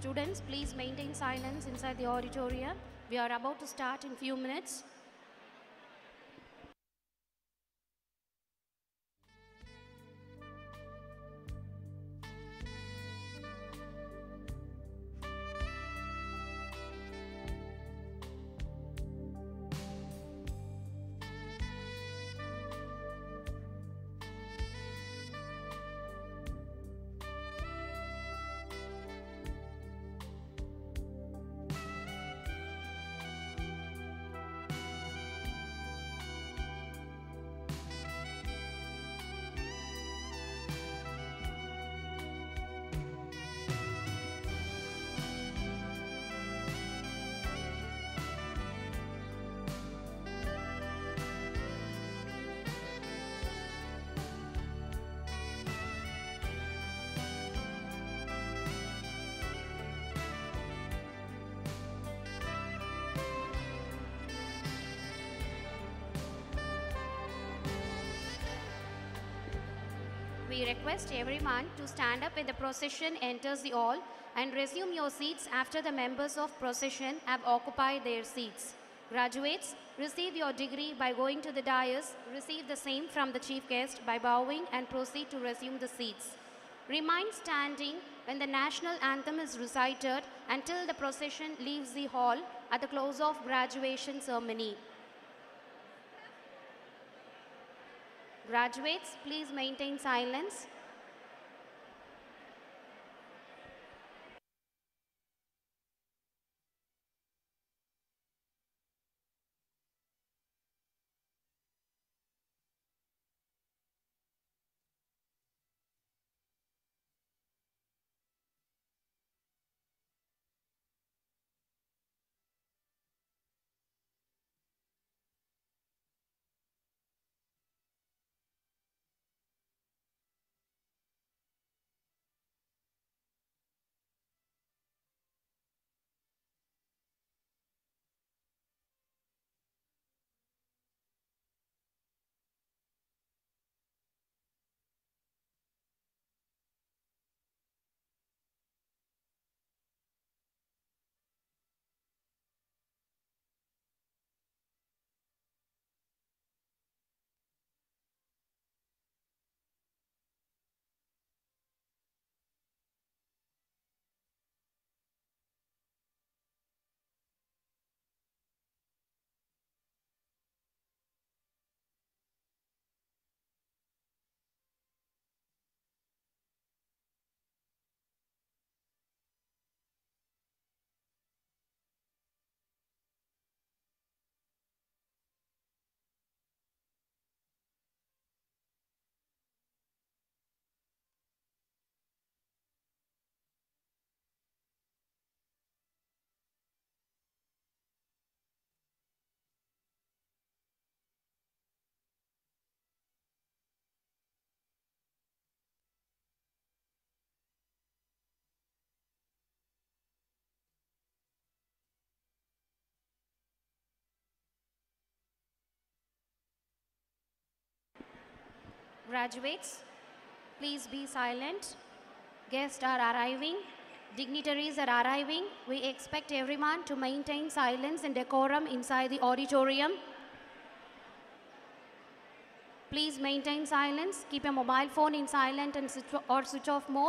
Students, please maintain silence inside the auditorium. We are about to start in few minutes. We request everyone to stand up when the procession enters the hall and resume your seats after the members of procession have occupied their seats. Graduates, receive your degree by going to the dais, receive the same from the chief guest by bowing and proceed to resume the seats. Remain standing when the national anthem is recited until the procession leaves the hall at the close of graduation ceremony. Graduates, please maintain silence. Graduates, please be silent. Guests are arriving. Dignitaries are arriving. We expect everyone to maintain silence and decorum inside the auditorium. Please maintain silence. Keep your mobile phone in silent and switch off mode.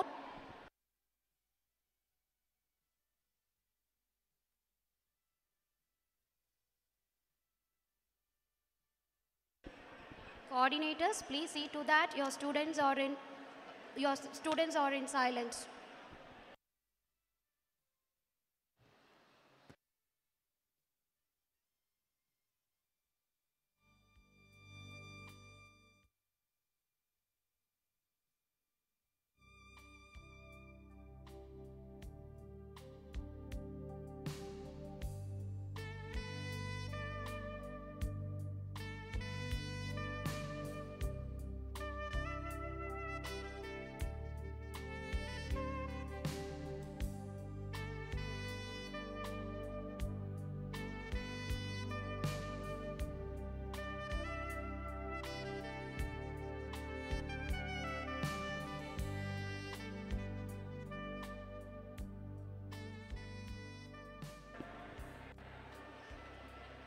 Coordinators, please see to that your students are in silence.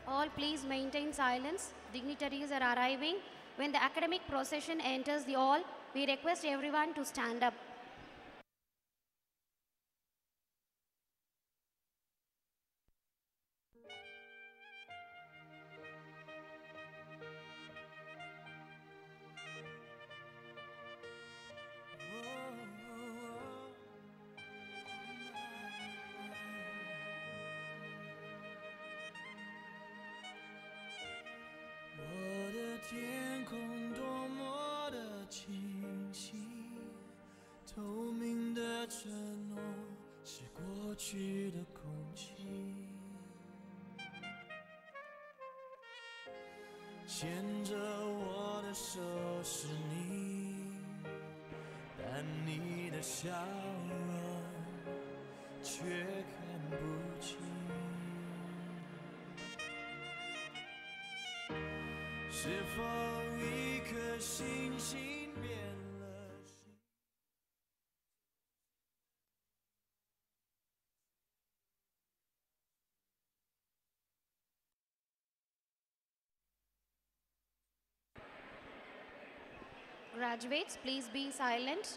All please maintain silence. Dignitaries are arriving. When the academic procession enters the hall, we request everyone to stand up. 我的天空多么的清晰，透明的承诺是过去的空气，牵着我的手是你，但你的笑容却看不清。是否一颗星星变了心？ Graduates, please be silent.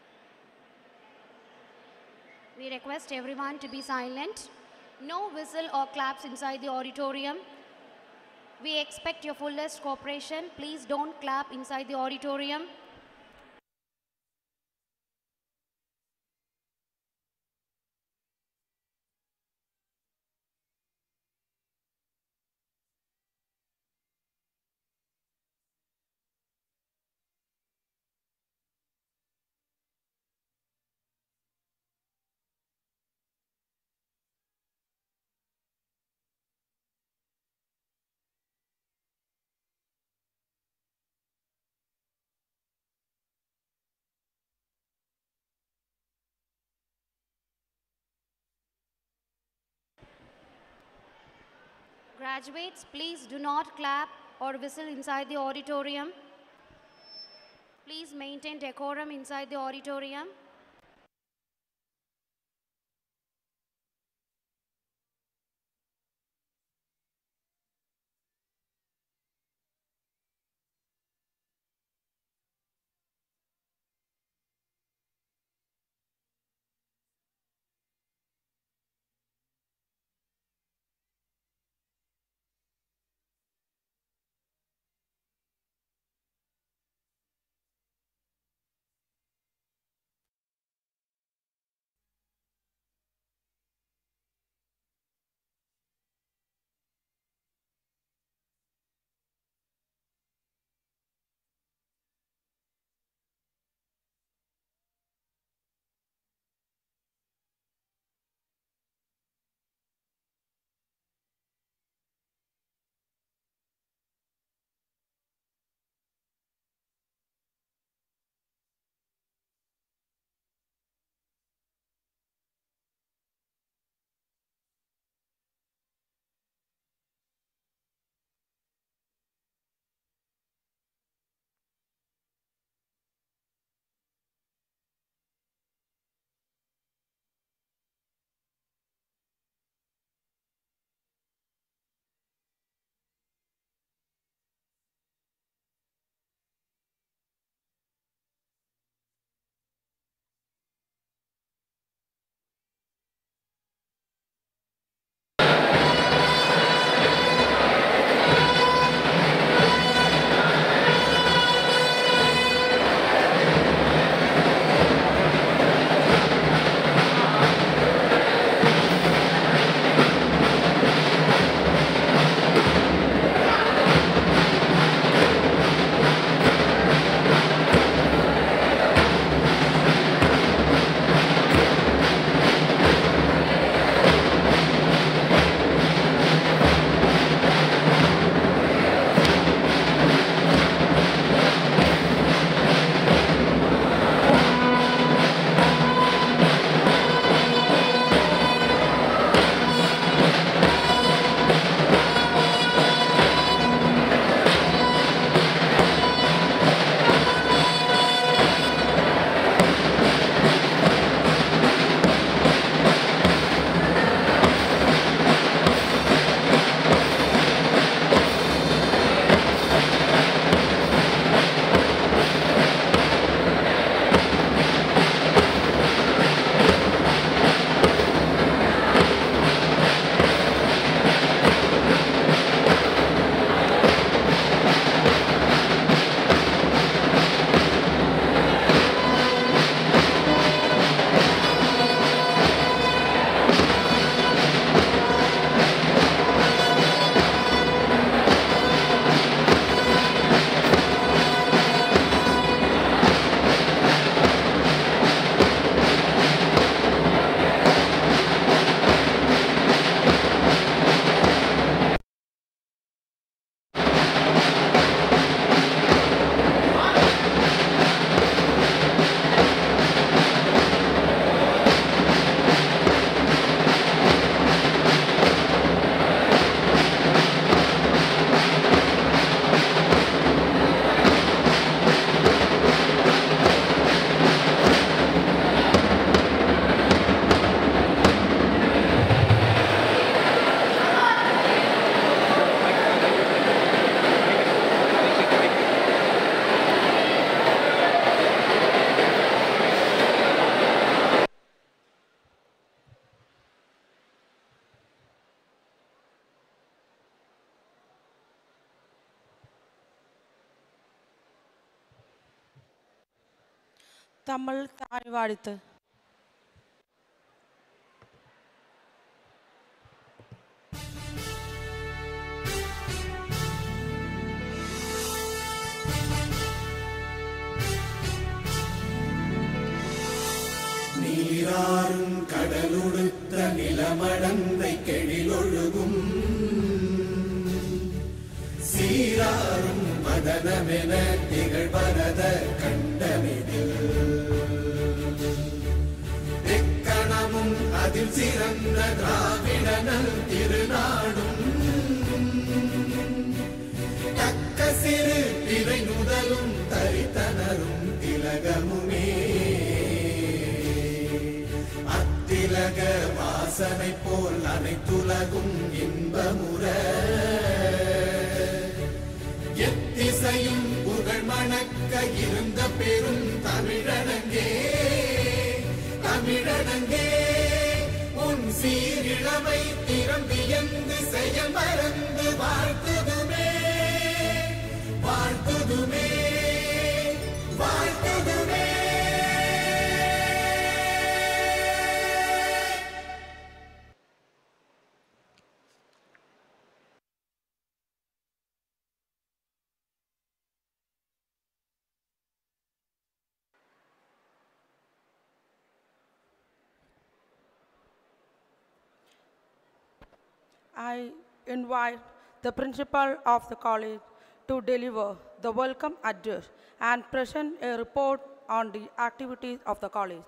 We request everyone to be silent. No whistle or claps inside the auditorium. We expect your fullest cooperation. Please don't clap inside the auditorium. Graduates, please do not clap or whistle inside the auditorium. Please maintain decorum inside the auditorium. തമ്മിൽ താഴ്വാഴ്ത്ത്. നീരാറും കടലുടുത്ത നിലമടന്தை കെഴിലൊഴുകും சீராரும் மதனமென திகழ்வரத கண்டமிதில் எக்கணமும் அதில் சிறந்த திராவிடனல் திருநாடும் தக்க சிறு பிறை நுதலும் தரித்தனரும் திலகமுமே அத்திலக வாசனை போல் அனைத்துலகும் இன்பமுற எத்திசையும் புகழ் மணக்க இருந்த பெரும் தமிழனங்கே தமிழனங்கே உன் சீரிழமை திறம் வியந்து செயல் மறந்து வாழ்த்துதுமே வாழ்த்துதுமே வாழ்த்துதுமே. I invite the principal of the college to deliver the welcome address and present a report on the activities of the college.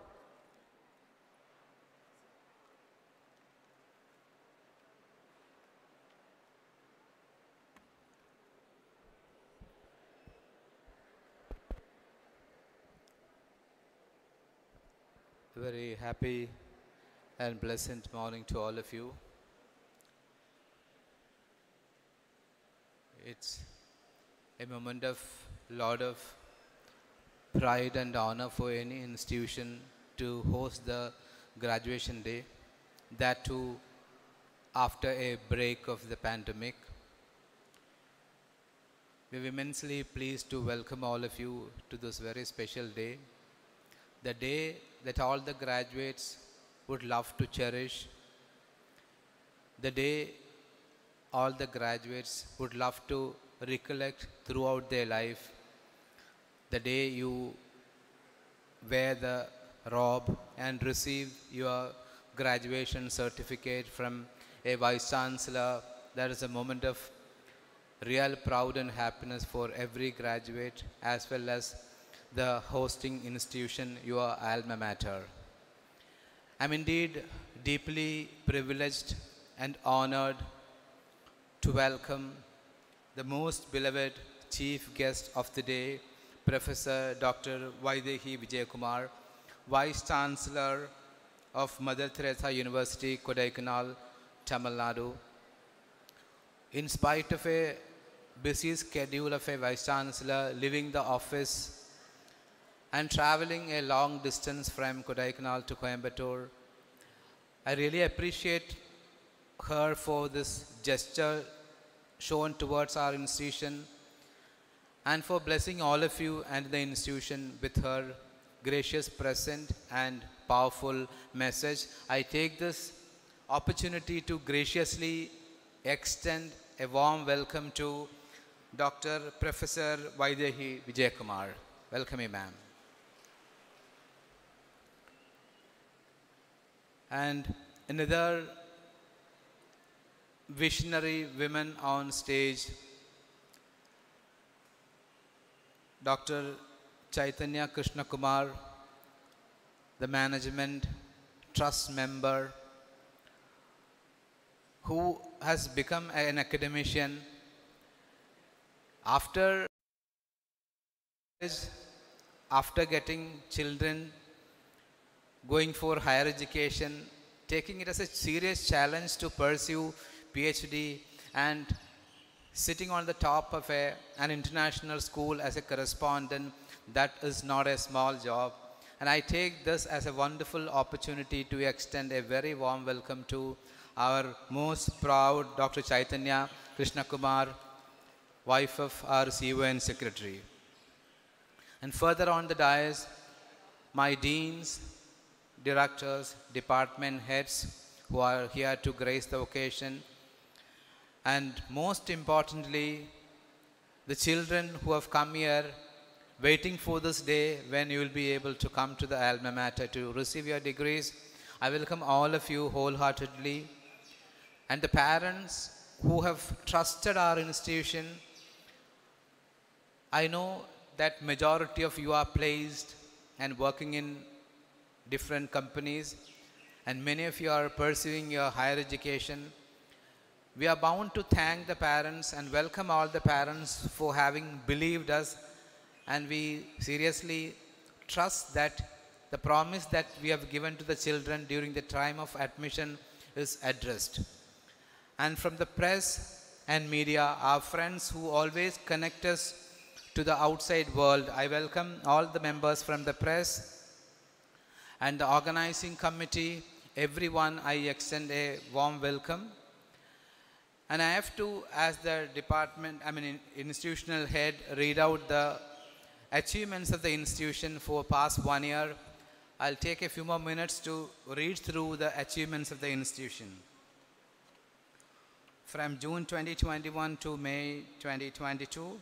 Very happy and pleasant morning to all of you. It's a moment of lot of pride and honor for any institution to host the graduation day, that too after a break of the pandemic. We're immensely pleased to welcome all of you to this very special day, the day that all the graduates would love to cherish, the day all the graduates would love to recollect throughout their life, the day you wear the robe and receive your graduation certificate from a vice chancellor. That is a moment of real pride and happiness for every graduate as well as the hosting institution, your alma mater. I'm indeed deeply privileged and honored to welcome the most beloved chief guest of the day, Professor Dr. Vaidehi Vijayakumar, Vice Chancellor of Mother Teresa University, Kodaikanal, Tamil Nadu. In spite of a busy schedule of a Vice Chancellor leaving the office and traveling a long distance from Kodaikanal to Coimbatore, I really appreciate her for this gesture shown towards our institution and for blessing all of you and the institution with her gracious present and powerful message. I take this opportunity to graciously extend a warm welcome to Dr. Professor Vaidehi Vijayakumar. Welcome you, ma'am. And another visionary women on stage, Dr. Chaitanya Krishna Kumar, the management trust member who has become an academician after getting children, going for higher education, taking it as a serious challenge to pursue PhD and sitting on the top of an international school as a correspondent. That is not a small job. And I take this as a wonderful opportunity to extend a very warm welcome to our most proud Dr. Chaitanya Krishna Kumar, wife of our CEO and secretary. And further on the dais, my deans, directors, department heads who are here to grace the occasion, and most importantly, the children who have come here waiting for this day when you will be able to come to the alma mater to receive your degrees. I welcome all of you wholeheartedly. And the parents who have trusted our institution, I know that majority of you are placed and working in different companies, and many of you are pursuing your higher education. We are bound to thank the parents and welcome all the parents for having believed us, and we seriously trust that the promise that we have given to the children during the time of admission is addressed. And from the press and media, our friends who always connect us to the outside world, I welcome all the members from the press and the organizing committee. Everyone, I extend a warm welcome. And I have to, as the institutional head, read out the achievements of the institution for past 1 year. I'll take a few more minutes to read through the achievements of the institution. From June 2021 to May 2022,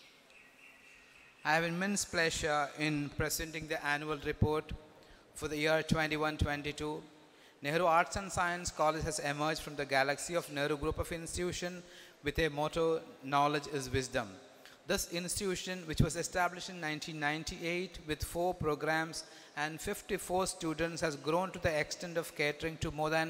I have immense pleasure in presenting the annual report for the year 21-22. Nehru Arts and Science College has emerged from the galaxy of Nehru Group of Institutions with a motto, knowledge is wisdom. This institution, which was established in 1998 with 4 programs and 54 students, has grown to the extent of catering to more than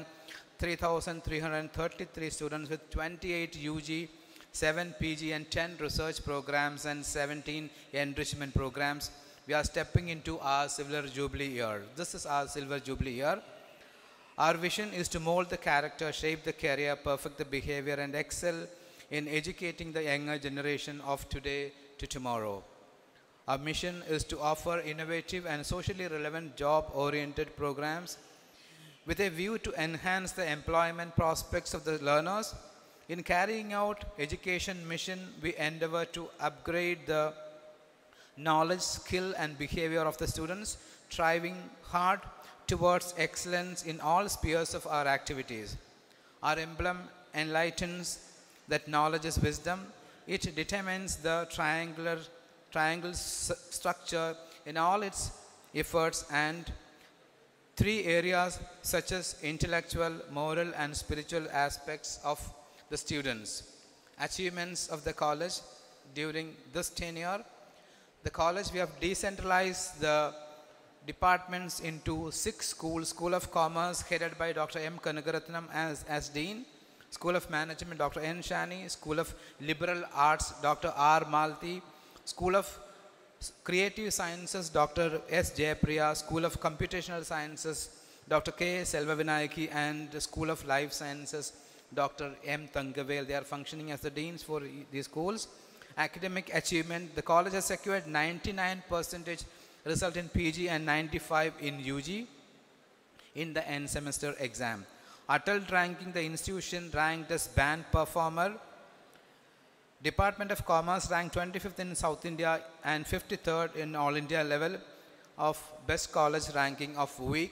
3,333 students with 28 UG, 7 PG and 10 research programs and 17 enrichment programs. We are stepping into our silver jubilee year. This is our silver jubilee year. Our vision is to mold the character, shape the career, perfect the behavior, and excel in educating the younger generation of today to tomorrow. Our mission is to offer innovative and socially relevant job-oriented programs with a view to enhance the employment prospects of the learners. In carrying out education mission, we endeavor to upgrade the knowledge, skill, and behavior of the students, striving hard towards excellence in all spheres of our activities. Our emblem enlightens that knowledge is wisdom. It determines the triangle structure in all its efforts and 3 areas such as intellectual, moral, and spiritual aspects of the students. Achievements of the college during this tenure. The college, we have decentralized the departments into 6 schools. School of Commerce headed by Dr. M. Kanagaratnam as Dean. School of Management, Dr. N. Shani. School of Liberal Arts, Dr. R. Malti. School of Creative Sciences, Dr. S. Jayapriya. School of Computational Sciences, Dr. K. Selvavinayaki. And the School of Life Sciences, Dr. M. Tangavel. They are functioning as the deans for these schools. Academic achievement, the college has secured 99% result in PG and 95 in UG in the end semester exam. Adult ranking, the institution ranked as band performer. Department of Commerce ranked 25th in South India and 53rd in All India level of best college ranking of week.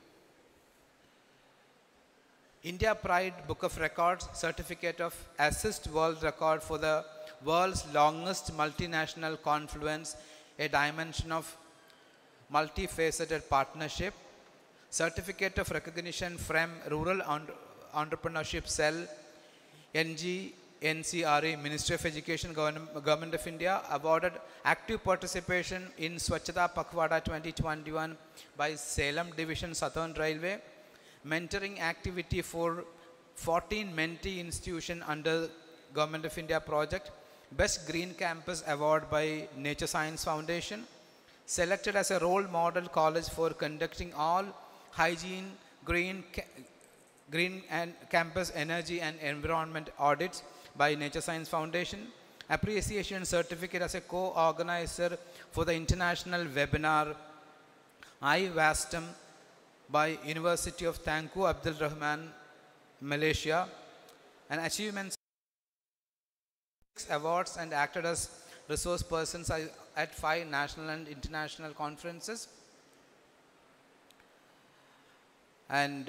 India Pride Book of Records certificate of assist world record for the world's longest multinational confluence, a dimension of multifaceted partnership. Certificate of recognition from Rural Entrepreneurship Cell, NGNCRE, Ministry of Education, Government of India, awarded active participation in Swachhata Pakhwada 2021 by Salem Division Southern Railway. Mentoring activity for 14 mentee institutions under Government of India project. Best Green Campus Award by Nature Science Foundation. Selected as a role model college for conducting all hygiene, green and campus energy and environment audits by Nature Science Foundation. Appreciation certificate as a co-organizer for the international webinar iVastam by University of Tangku Abdul Rahman, Malaysia. And achievements, awards, and acted as resource persons at 5 national and international conferences. And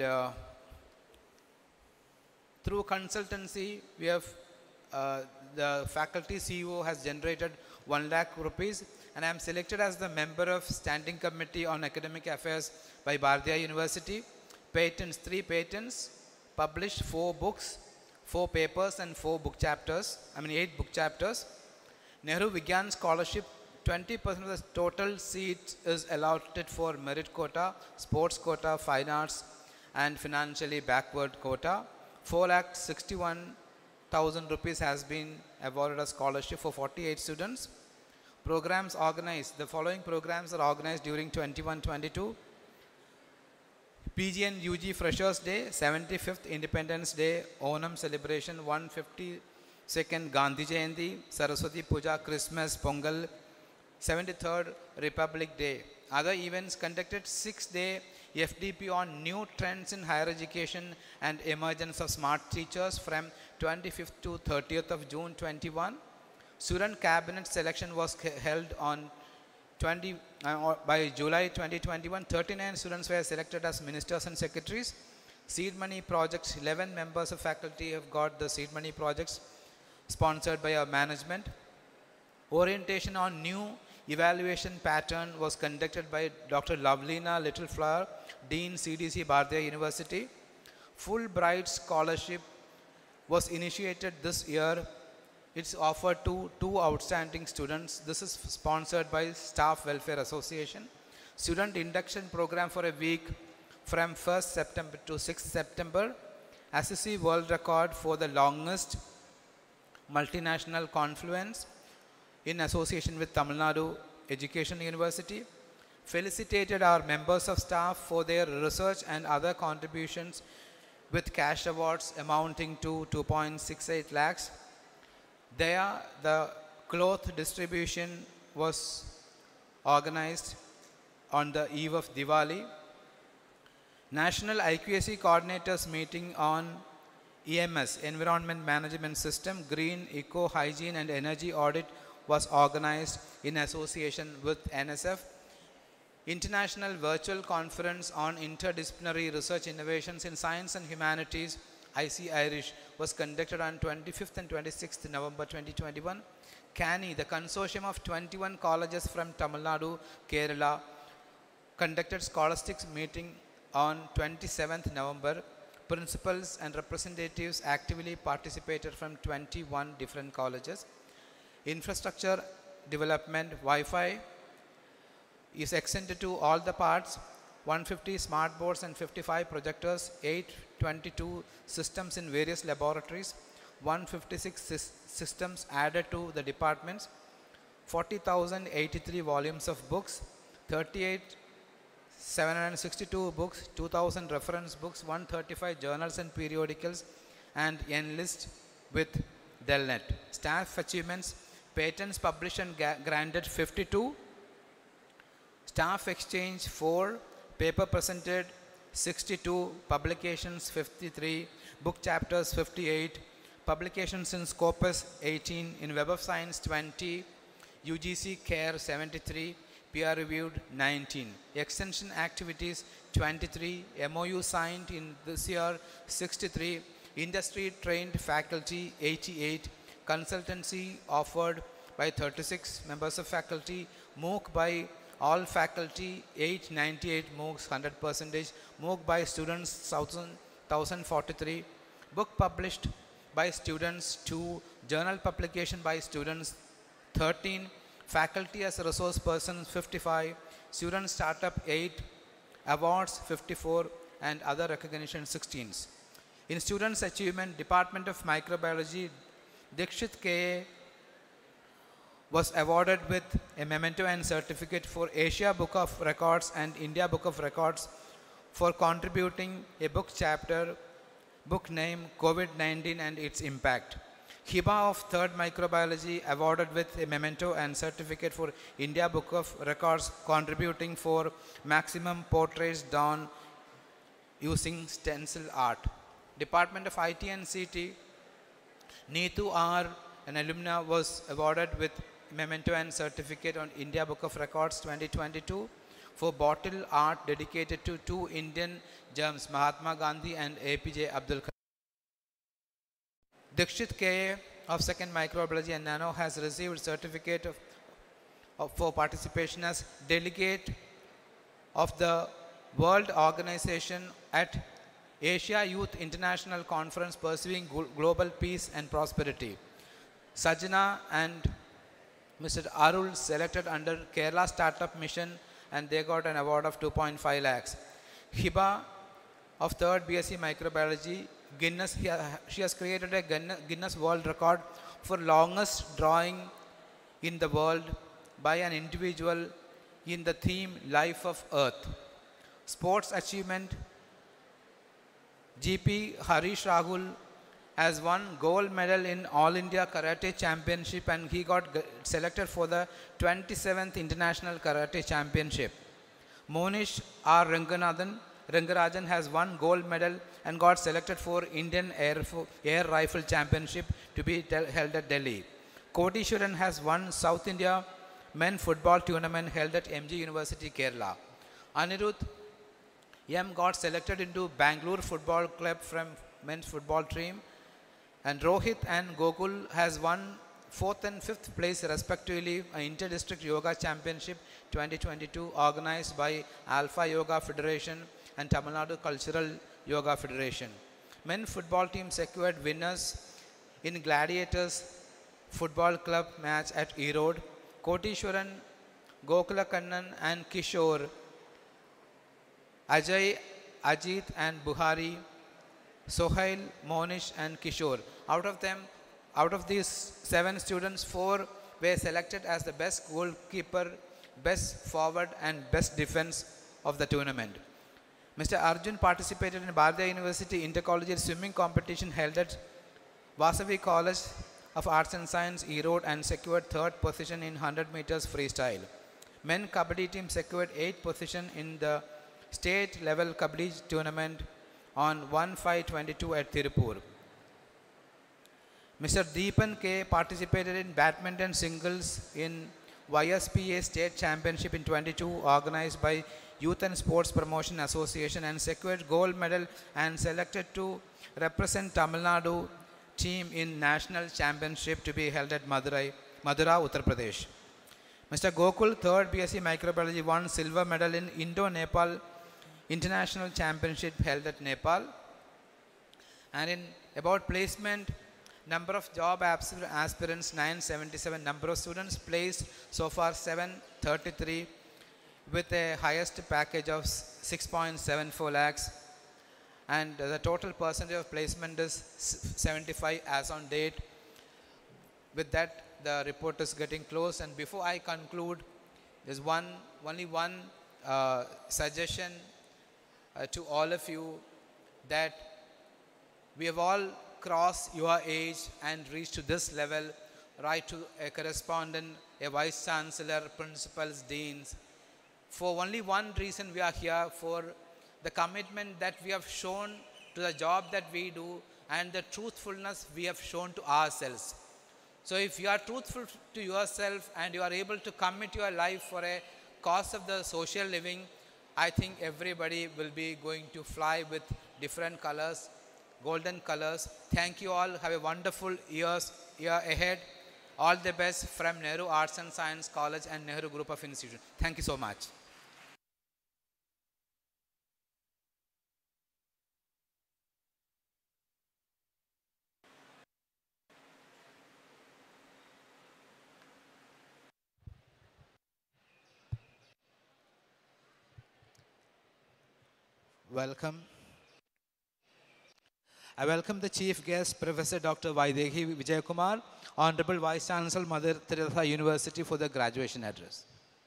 through consultancy, we have the faculty CEO has generated 1 lakh rupees, and I am selected as the member of Standing Committee on Academic Affairs by Bharatiya University. Patents, 3 patents, published 4 books, 4 papers and 4 book chapters, 8 book chapters. Nehru Vigyan Scholarship, 20% of the total seats is allotted for merit quota, sports quota, fine arts and financially backward quota. 4,61,000 rupees has been awarded as scholarship for 48 students. Programs organized, the following programs are organized during 21-22. PG and UG Freshers Day, 75th Independence Day, Onam celebration, 152nd Gandhi Jayanti, Saraswati Puja, Christmas, Pongal, 73rd Republic Day. Other events conducted 6-day FDP on new trends in higher education and emergence of smart teachers from 25th to 30th of June 21. Student cabinet selection was held on by July 2021. 39 students were selected as ministers and secretaries. Seed money projects, 11 members of faculty have got the seed money projects sponsored by our management. Orientation on new evaluation pattern was conducted by Dr. Lovelina Littleflower, Dean CDC Bharatiya University. Fulbright scholarship was initiated this year. It's offered to 2 outstanding students. This is sponsored by Staff Welfare Association. Student induction program for a week from 1st September to 6th September. Assisi world record for the longest multinational confluence in association with Tamil Nadu Education University. Felicitated our members of staff for their research and other contributions with cash awards amounting to 2.68 lakhs. There, the cloth distribution was organized on the eve of Diwali. National IQAC Coordinators meeting on EMS, Environment Management System, Green, Eco, Hygiene and Energy Audit was organized in association with NSF. International Virtual Conference on Interdisciplinary Research Innovations in Science and Humanities, IC Irish, was conducted on 25th and 26th November 2021. CANI, the consortium of 21 colleges from Tamil Nadu, Kerala, conducted scholastics meeting on 27th November. Principals and representatives actively participated from 21 different colleges. Infrastructure development, Wi-Fi is extended to all the parts, 150 smart boards and 55 projectors, 822 systems in various laboratories, 156 systems added to the departments, 40,083 volumes of books, 38,762 books, 2,000 reference books, 135 journals and periodicals, and enlist with Delnet. Staff achievements, patents published and granted 52, staff exchange 4, paper presented 62, publications 53, book chapters 58, publications in Scopus 18, in Web of Science 20, UGC Care 73, peer reviewed 19, extension activities 23, MOU signed in this year 63, industry trained faculty 88, consultancy offered by 36 members of faculty, MOOC by all faculty 898 MOOCs 100%, MOOC by students 1043, book published by students 2, journal publication by students 13, faculty as resource persons 55, student startup 8, awards 54 and other recognition 16. In students achievement, Department of Microbiology, Dikshit K.A. was awarded with a memento and certificate for Asia Book of Records and India Book of Records for contributing a book chapter, book name COVID-19 and its impact. Hiba of Third Microbiology awarded with a memento and certificate for India Book of Records contributing for maximum portraits done using stencil art. Department of IT and CT, Neetu R, an alumna, was awarded with memento and certificate on India Book of Records 2022. for bottle art dedicated to two Indian germs, Mahatma Gandhi and APJ Abdul Kalam. Dikshit K of second microbiology and nano has received certificate for participation as delegate of the World Organization at Asia Youth International Conference Pursuing Global Peace and Prosperity. Sajana and Mr. Arul selected under Kerala Startup Mission and they got an award of 2.5 lakhs. Hiba of 3rd BSc Microbiology, she has created a Guinness World Record for longest drawing in the world by an individual in the theme Life of Earth. Sports achievement, GP Harish Rahul has won gold medal in All India Karate Championship and he got selected for the 27th International Karate Championship. Monish R. Rangarajan has won gold medal and got selected for Indian Air Rifle Championship to be held at Delhi. Kodishwaran has won South India Men Football Tournament held at MG University, Kerala. Anirudh M got selected into Bangalore Football Club from men's football team. And Rohit and Gokul has won 4th and 5th place respectively Inter-District Yoga Championship 2022 organized by Alpha Yoga Federation and Tamil Nadu Cultural Yoga Federation. Men football team secured winners in Gladiators Football Club match at Erode. Kotishwaran, Gokula Kannan and Kishore, Ajay, Ajit and Buhari, Sohail, Monish and Kishore. Out of these 7 students, 4 were selected as the best goalkeeper, best forward and best defense of the tournament. Mr. Arjun participated in Bharatiya University Intercollegiate Swimming Competition held at Vasavi College of Arts and Science, Erode and secured 3rd position in 100 meters freestyle. Men Kabaddi team secured 8th position in the state level Kabaddi tournament on 1/5/22 at Tirupur. Mr. Deepan K participated in badminton singles in YSPA State Championship in 22 organized by Youth and Sports Promotion Association and secured gold medal and selected to represent Tamil Nadu team in national championship to be held at Madura, Uttar Pradesh. Mr. Gokul, 3rd BSc Microbiology, won silver medal in Indo-Nepal International Championship held at Nepal. And in about placement, number of job aspirants 977, number of students placed so far 733 with a highest package of 6.74 lakhs. And the total percentage of placement is 75 as on date. With that, the report is getting close. And before I conclude, there's only one suggestion to all of you, that we have all crossed your age and reached to this level. Write to a correspondent, a vice chancellor, principals, deans. For only one reason we are here, for the commitment that we have shown to the job that we do and the truthfulness we have shown to ourselves. So if you are truthful to yourself and you are able to commit your life for a cause of the social living, I think everybody will be going to fly with different colors, golden colors. Thank you all. Have a wonderful year ahead. All the best from Nehru Arts and Science College and Nehru Group of Institutions. Thank you so much. Welcome. I welcome the chief guest, Professor Dr. Vaidehi Vijayakumar, Honorable Vice Chancellor, Mother Teresa University, for the graduation address.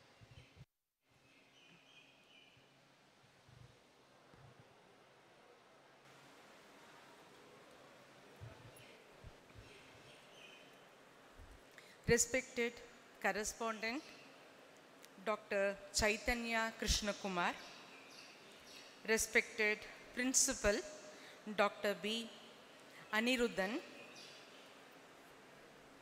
Respected correspondent, Dr. Chaitanya Krishnakumar, respected Principal, Dr. B. Anirudhan,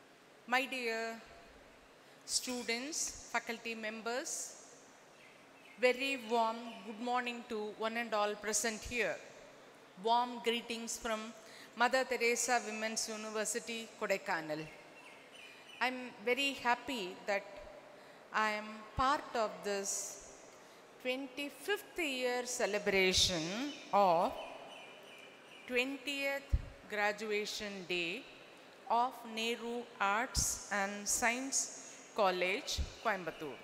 my dear students, faculty members, Very warm good morning to one and all present here. Warm greetings from Mother Teresa Women's University, Kodaikanal. I'm very happy that I am part of this 25th year celebration of 20th graduation day of Nehru Arts and Science College, Coimbatore.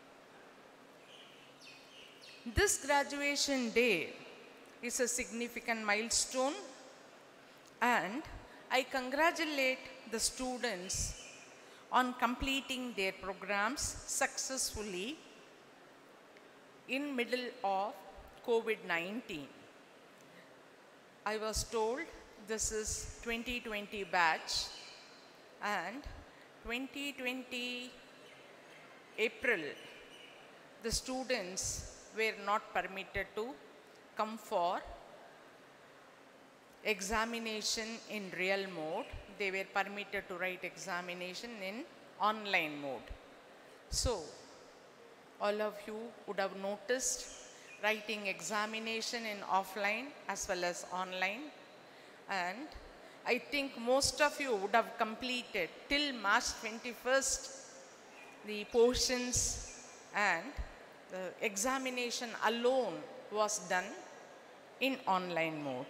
This graduation day is a significant milestone, and I congratulate the students on completing their programs successfully in middle of COVID-19. I was told this is 2020 batch, and 2020 April the students were not permitted to come for examination in real mode. They were permitted to write examination in online mode. So, all of you would have noticed writing examination in offline as well as online, and I think most of you would have completed till March 21st the portions, and the examination alone was done in online mode.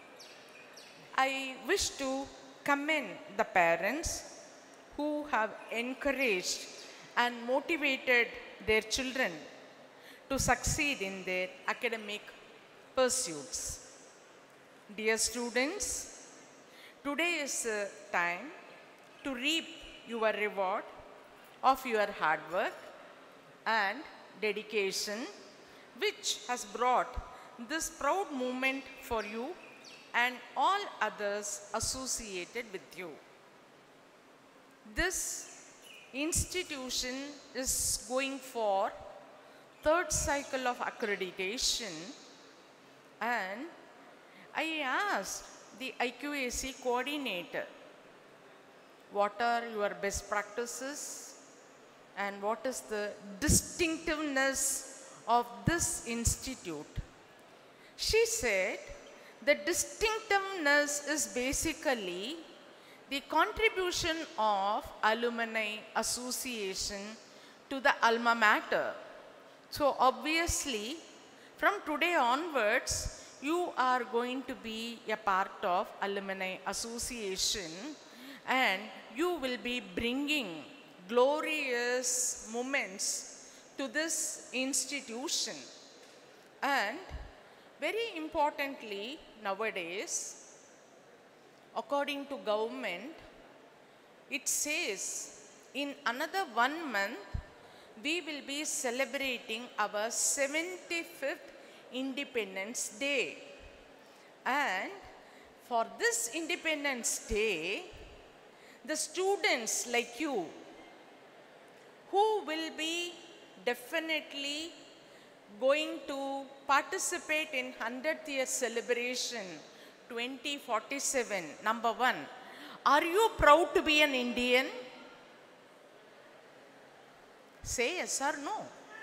I wish to commend the parents who have encouraged and motivated their children to succeed in their academic pursuits. Dear students, today is a time to reap your reward of your hard work and dedication, which has brought this proud moment for you and all others associated with you. This institution is going for third cycle of accreditation, and I asked the IQAC coordinator, what are your best practices and what is the distinctiveness of this institute? She said the distinctiveness is basically the contribution of alumni association to the alma mater. So obviously from today onwards you are going to be a part of alumni association, and you will be bringing glorious moments to this institution. And very importantly, nowadays, according to government, it says in another 1 month, we will be celebrating our 75th Independence Day. And for this Independence Day, the students like you, who will be definitely going to participate in 100th year celebration 2047. Number one, are you proud to be an Indian? Say yes or no.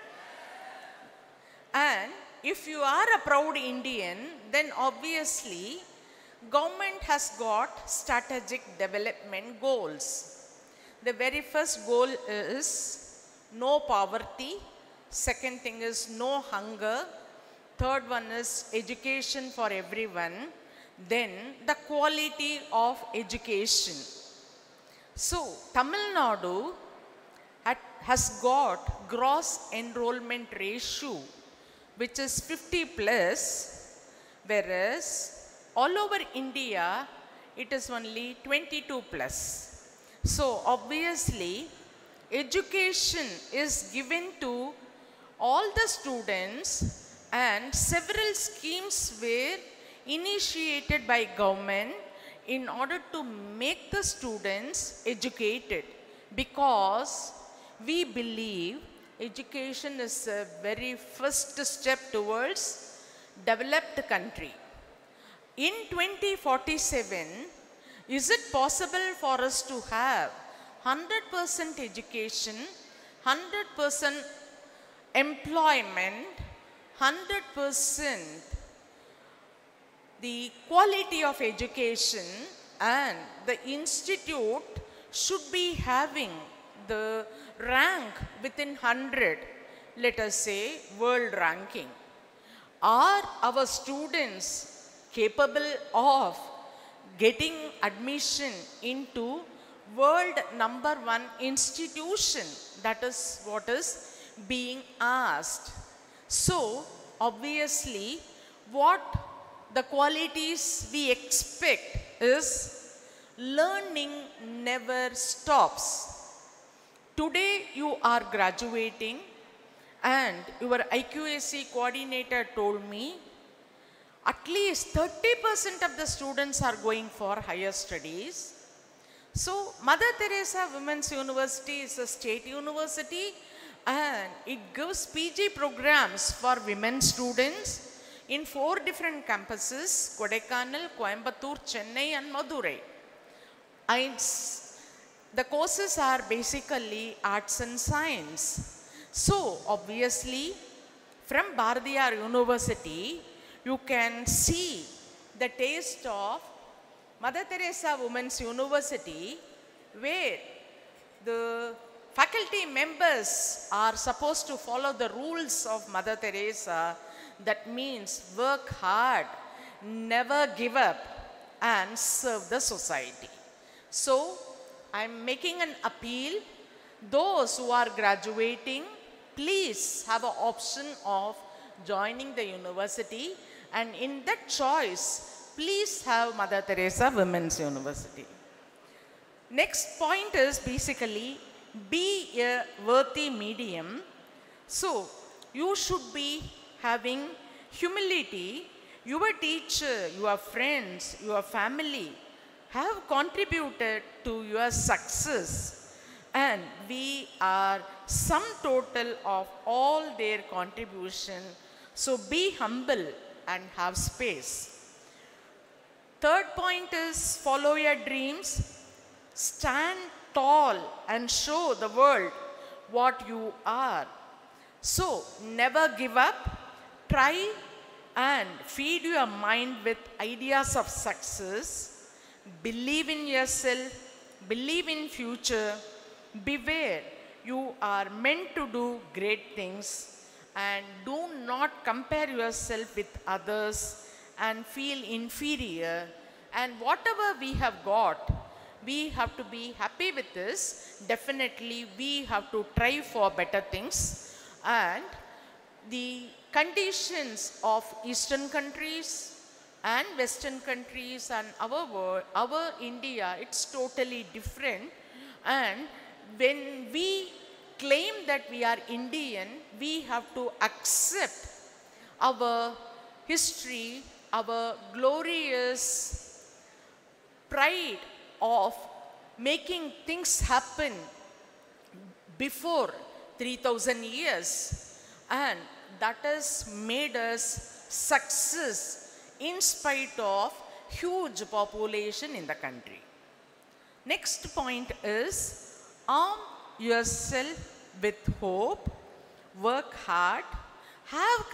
And if you are a proud Indian, then obviously government has got strategic development goals. The very first goal is no poverty. Second thing is no hunger. Third one is education for everyone. Then the quality of education. So Tamil Nadu has got gross enrollment ratio which is 50 plus, whereas all over India it is only 22 plus. So obviously education is given to all the students, and several schemes were initiated by government in order to make the students educated, because we believe education is a very first step towards developed country. In 2047, is it possible for us to have 100% education, 100% employment, 100% the quality of education, and the institute should be having the rank within 100, let us say world ranking. Are our students capable of getting admission into world number one institution? That is what is being asked. So, obviously, what the qualities we expect is learning never stops. Today you are graduating, and your IQAC coordinator told me at least 30% of the students are going for higher studies. So Mother Teresa Women's University is a state university, and it gives PG programs for women students in 4 different campuses: Kodaikanal, Coimbatore, Chennai and Madurai. And the courses are basically arts and science. So obviously from Bharatiyar University you can see the taste of Mother Teresa Women's University, where the faculty members are supposed to follow the rules of Mother Teresa. That means work hard, never give up, and serve the society. So I am making an appeal. Those who are graduating, please have an option of joining the university, and in that choice, please have Mother Teresa Women's University. Next point is basically be a worthy medium. So you should be having humility. Your teacher, your friends, your family have contributed to your success, and we are sum total of all their contribution. So be humble and have space. Third point is follow your dreams, stand tall and show the world what you are. So never give up, try and feed your mind with ideas of success. Believe in yourself, believe in future, beware, you are meant to do great things, and do not compare yourself with others and feel inferior. And whatever we have got, we have to be happy with this. Definitely we have to try for better things. And the conditions of Eastern countries and Western countries and our world, our India, it's totally different. And when we claim that we are Indian, we have to accept our history, our glorious pride of making things happen before 3000 years, and that has made us success in spite of huge population in the country. Next point is arm yourself with hope, work hard, have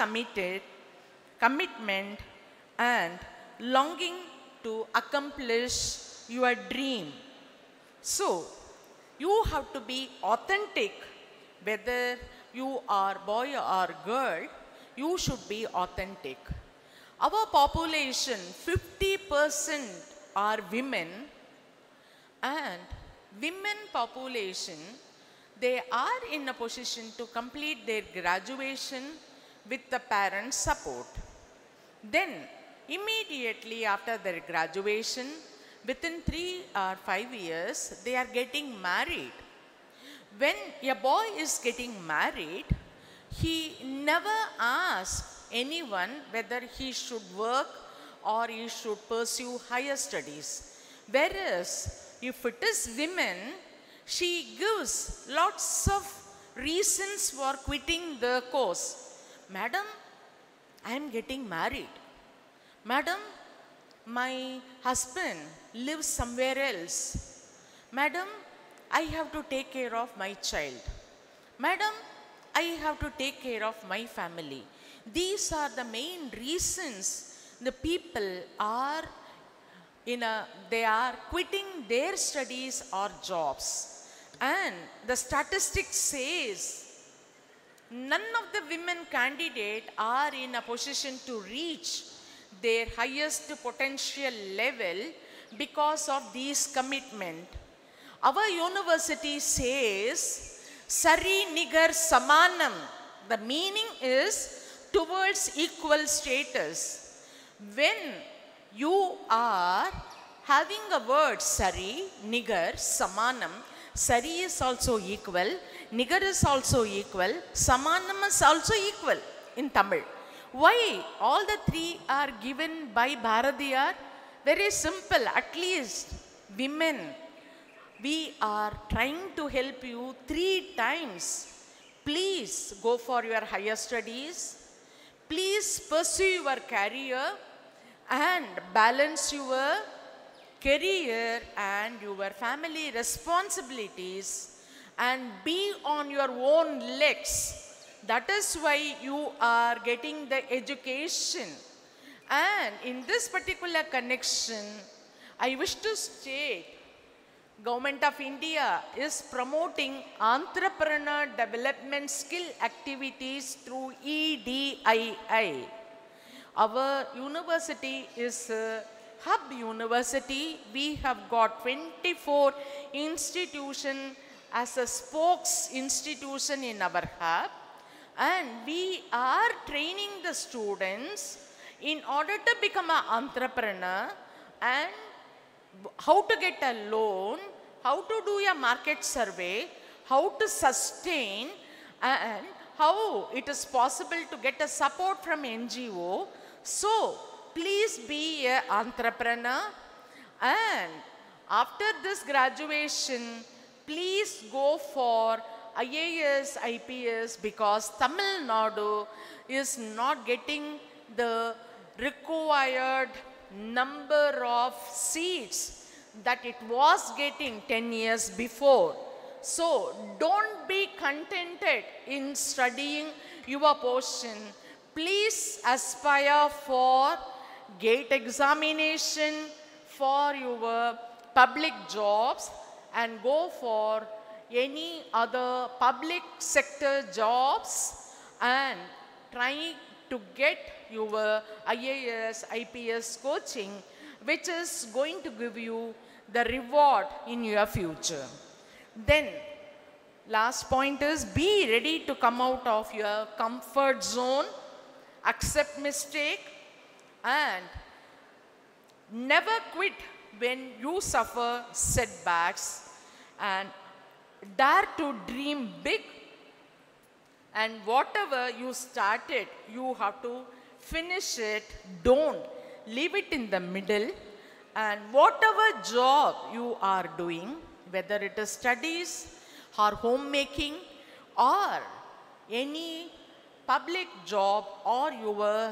commitment and longing to accomplish your dream. So you have to be authentic. Whether you are boy or girl, you should be authentic. Our population, 50% are women, and women population, they are in a position to complete their graduation with the parents' support. Then immediately after their graduation, within 3 or 5 years, they are getting married. When a boy is getting married, he never asks anyone whether he should work or he should pursue higher studies. Whereas if it is women, she gives lots of reasons for quitting the course. Madam, I am getting married. Madam, my husband lives somewhere else. Madam, I have to take care of my child. Madam, I have to take care of my family. These are the main reasons the people are they are quitting their studies or jobs. And the statistics says none of the women candidates are in a position to reach their highest potential level because of these commitment. Our university says Sari Nigar Samanam. The meaning is towards equal status. When you are having a word Sari, Nigar, Samanam, Sari is also equal, Nigar is also equal, Samanam is also equal in Tamil. Why all the three are given by Bharatiyar? Very simple. At least women, we are trying to help you 3 times. Please go for your higher studies. Please pursue your career and balance your career and your family responsibilities and be on your own legs. That is why you are getting the education. And in this particular connection, I wish to state, Government of India is promoting entrepreneur development skill activities through EDII. Our university is a hub university. We have got 24 institutions as a spokes institution in our hub. And we are training the students in order to become an entrepreneur and how to get a loan, how to do a market survey, how to sustain, and how it is possible to get a support from NGO. So, please be an entrepreneur, and after this graduation, please go for IAS, IPS, because Tamil Nadu is not getting the required number of seats that it was getting 10 years before. So don't be contented in studying your portion. Please aspire for GATE examination for your public jobs and go for any other public sector jobs and try to get your IAS, IPS coaching, which is going to give you the reward in your future. Then, last point is be ready to come out of your comfort zone, accept mistake, and never quit when you suffer setbacks, and dare to dream big. And whatever you started, you have to finish it. Don't leave it in the middle. And whatever job you are doing, whether it is studies or homemaking or any public job or your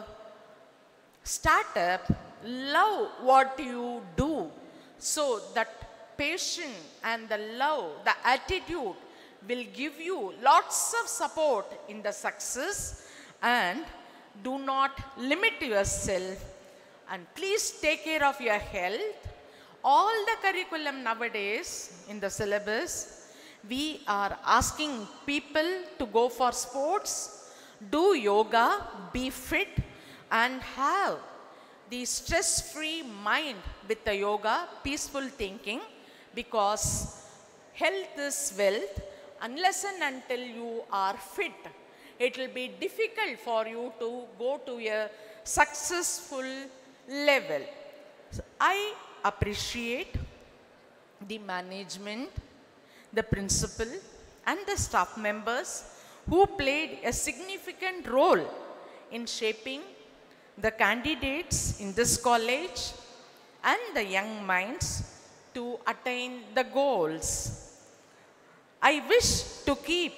startup, love what you do. So that passion and the love, the attitude will give you lots of support in the success. And do not limit yourself, and please take care of your health. All the curriculum nowadays in the syllabus, we are asking people to go for sports, do yoga, be fit, and have the stress-free mind with the yoga, peaceful thinking, because health is wealth. Unless and until you are fit, it will be difficult for you to go to a successful level. So I appreciate the management, the principal, and the staff members who played a significant role in shaping the candidates in this college and the young minds to attain the goals. I wish to keep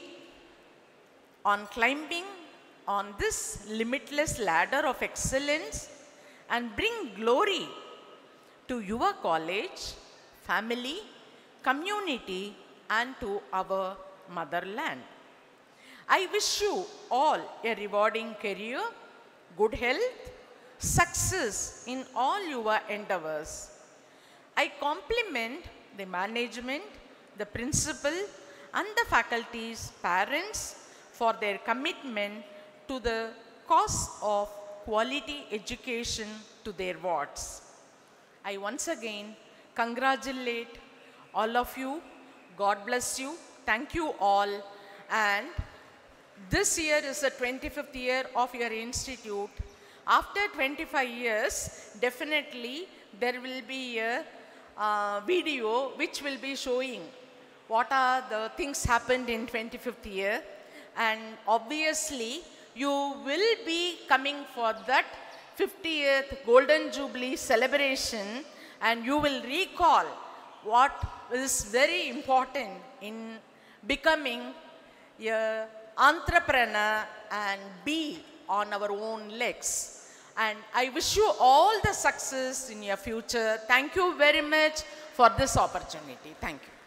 on climbing on this limitless ladder of excellence and bring glory to your college, family, community, and to our motherland. I wish you all a rewarding career, good health, success in all your endeavors. I compliment the management, the principal, and the faculty's parents for their commitment to the cause of quality education to their wards. I once again congratulate all of you. God bless you. Thank you all. And this year is the 25th year of your institute. After 25 years, definitely there will be a video which will be showing what are the things happened in 25th year. And obviously, you will be coming for that 50th Golden Jubilee celebration, and you will recall what is very important in becoming a entrepreneur and be on our own legs. And I wish you all the success in your future. Thank you very much for this opportunity. Thank you.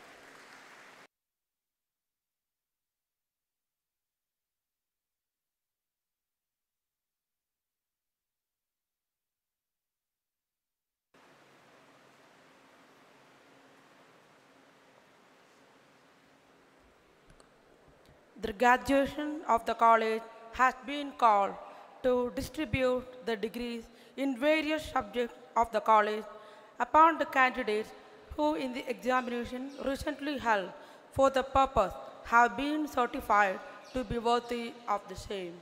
The graduation of the college has been called to distribute the degrees in various subjects of the college upon the candidates who in the examination recently held for the purpose have been certified to be worthy of the same.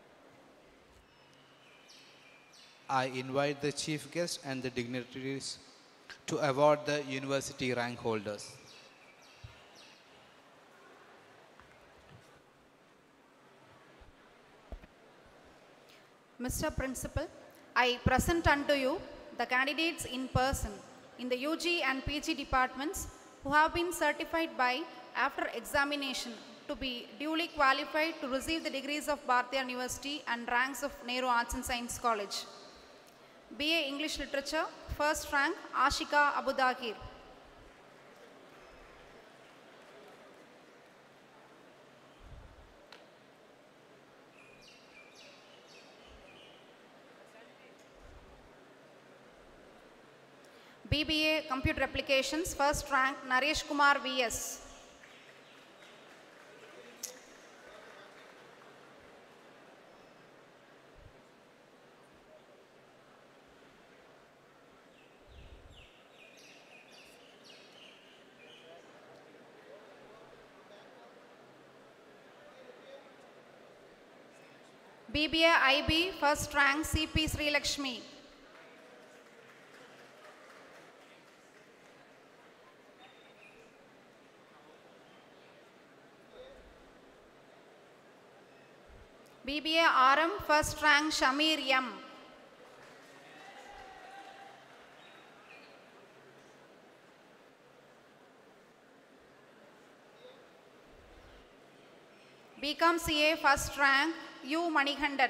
I invite the chief guest and the dignitaries to award the university rank holders. Mr. Principal, I present unto you the candidates in person in the UG and PG departments who have been certified by after examination to be duly qualified to receive the degrees of Bharatiya University and ranks of Nehru Arts and Science College. BA English Literature, first rank Ashika Abudakir. BBA Computer Applications, first rank Naresh Kumar VS. BBA IB, first rank CP Sri Lakshmi. BBA RM, first rank Shamir M. BCom CA, first rank U Manikhandan.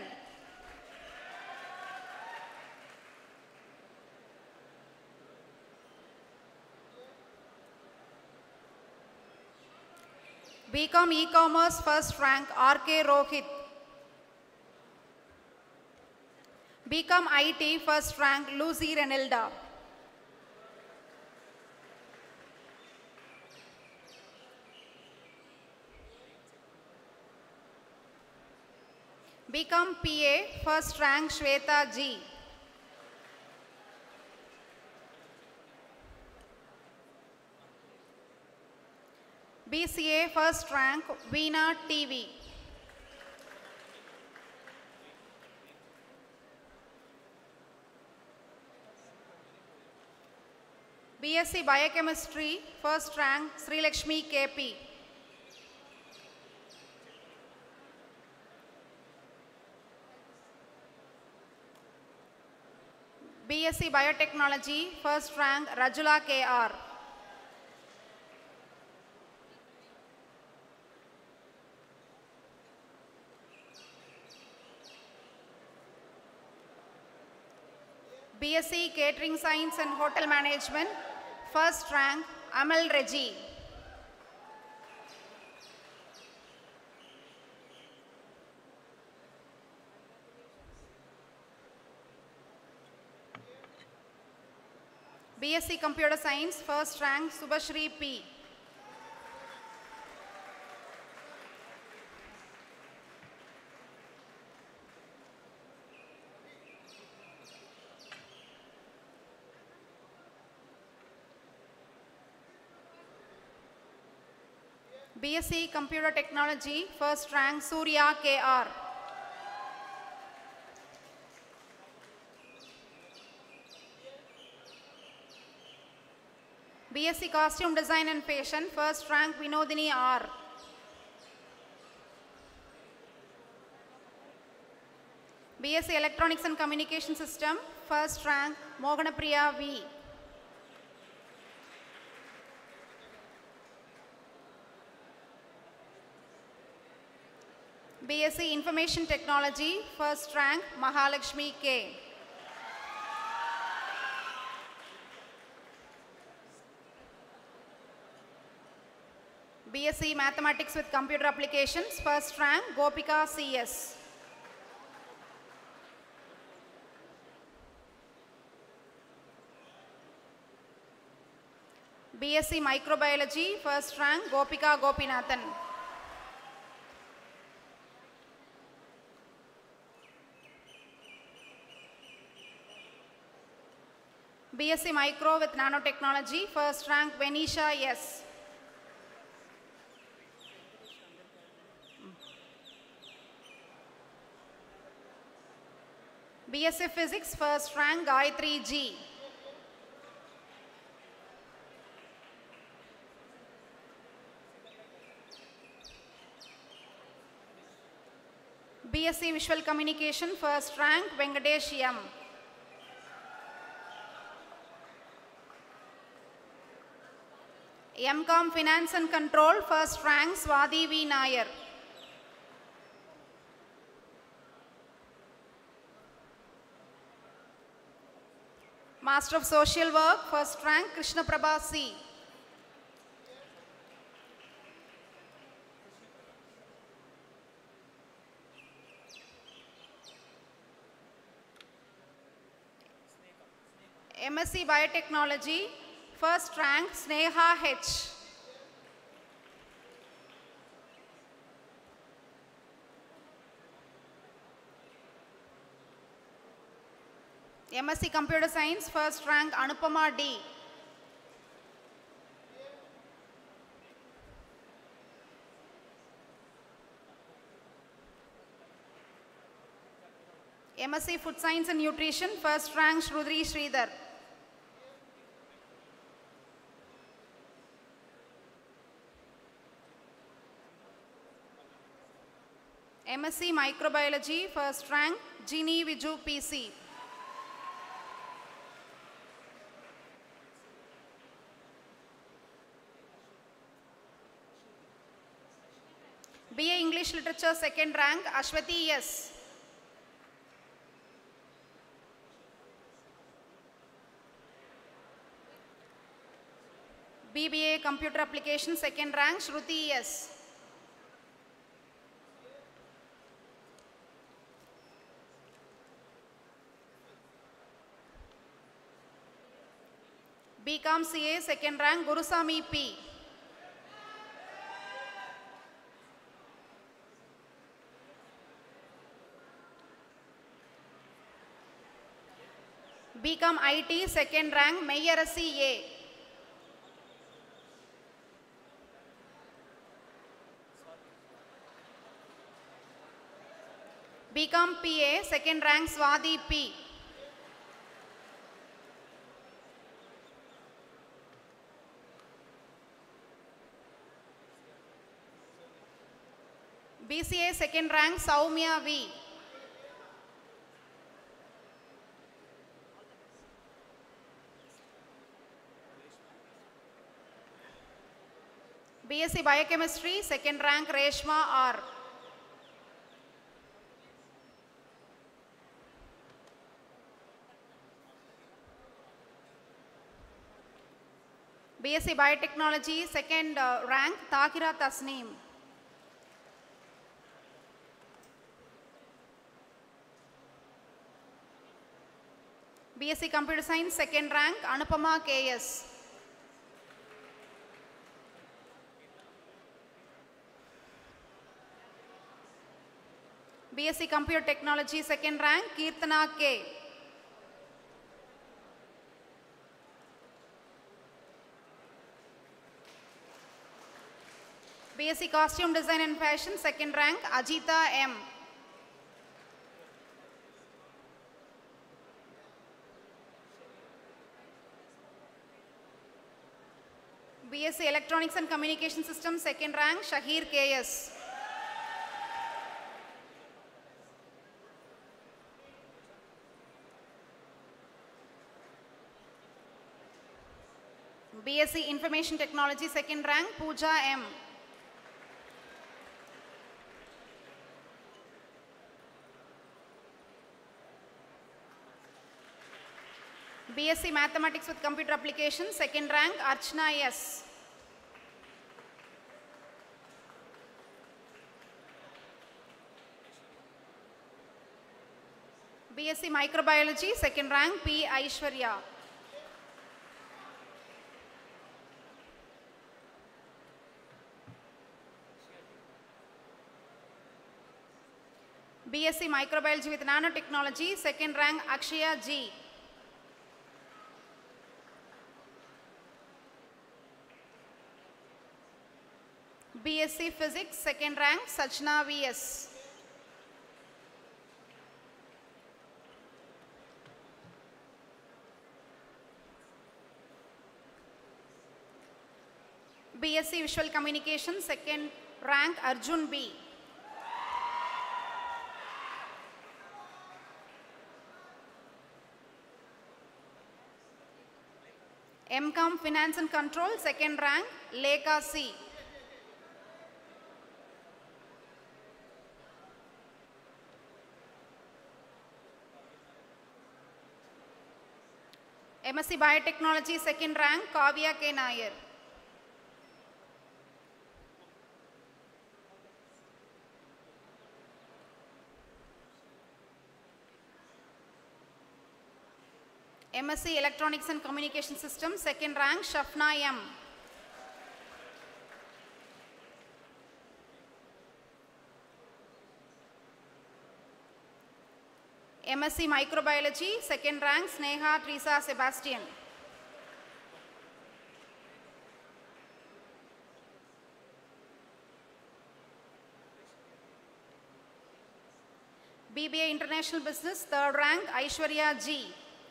BCom E-commerce, first rank RK Rohit. BCom IT, first rank Lucy Renilda. BCom PA, first rank Shweta G. BCA, first rank Veena TV. BSc Biochemistry, first rank Sri Lakshmi KP. BSc Biotechnology, first rank Rajula KR. BSc Catering Science and Hotel Management, first rank Amal Reggie. BSc Computer Science, first rank Subashri P. BSc Computer Technology, first rank Surya KR. BSc Costume Design and Fashion, first rank Vinodini R. BSc Electronics and Communication System, first rank Moganapriya V. BSc Information Technology, first rank Mahalakshmi K. BSc Mathematics with Computer Applications, first rank Gopika CS. BSc Microbiology, first rank Gopika Gopinathan. BSc Micro with Nanotechnology, first rank Venisha S. BSc Physics, first rank Gayatri G. BSc Visual Communication, first rank Venkatesh M. MCom Finance and Control, first rank Swati V. Nair. Master of Social Work, first rank Krishna Prabha C. MSc Biotechnology, first rank Sneha H. MSc Computer Science, first rank Anupama D. MSc Food Science and Nutrition, first rank Shrudri Sridhar. MSc Microbiology, first rank Ginny Viju PC. BA English Literature, second rank Ashwati S. BBA Computer Application, second rank Shruti S. BCom CA, second rank Gurusamy P. BCom IT, second rank Meyyarasi A. BCom PA, second rank Swati P. BCA, second rank Saumya V. BSc Biochemistry, second rank Reshma R. BSc Biotechnology, second rank Takira Tasneem. BSc Computer Science, second rank, Anupama KS. BSc Computer Technology, second rank, Kirtana K. BSc Costume Design and Fashion, second rank, Ajita M. BSc Electronics and Communication Systems, second rank, Shahir KS. BSc Information Technology, second rank, Pooja M. BSc Mathematics with Computer Applications, second rank, Archana S. BSc Microbiology, second rank, P. Aishwarya. BSc Microbiology with Nanotechnology, second rank, Akshaya G. BSc Physics, second rank, Sachna VS. BSc Visual Communication, second rank, Arjun B. MCOM Finance and Control, second rank, Lekha C. MSc Biotechnology, second rank, Kavya K. Nair. MSc Electronics and Communication Systems, second rank, Shafna M. MSc Microbiology, second rank, Sneha Teresa Sebastian. BBA International Business, third rank, Aishwarya G.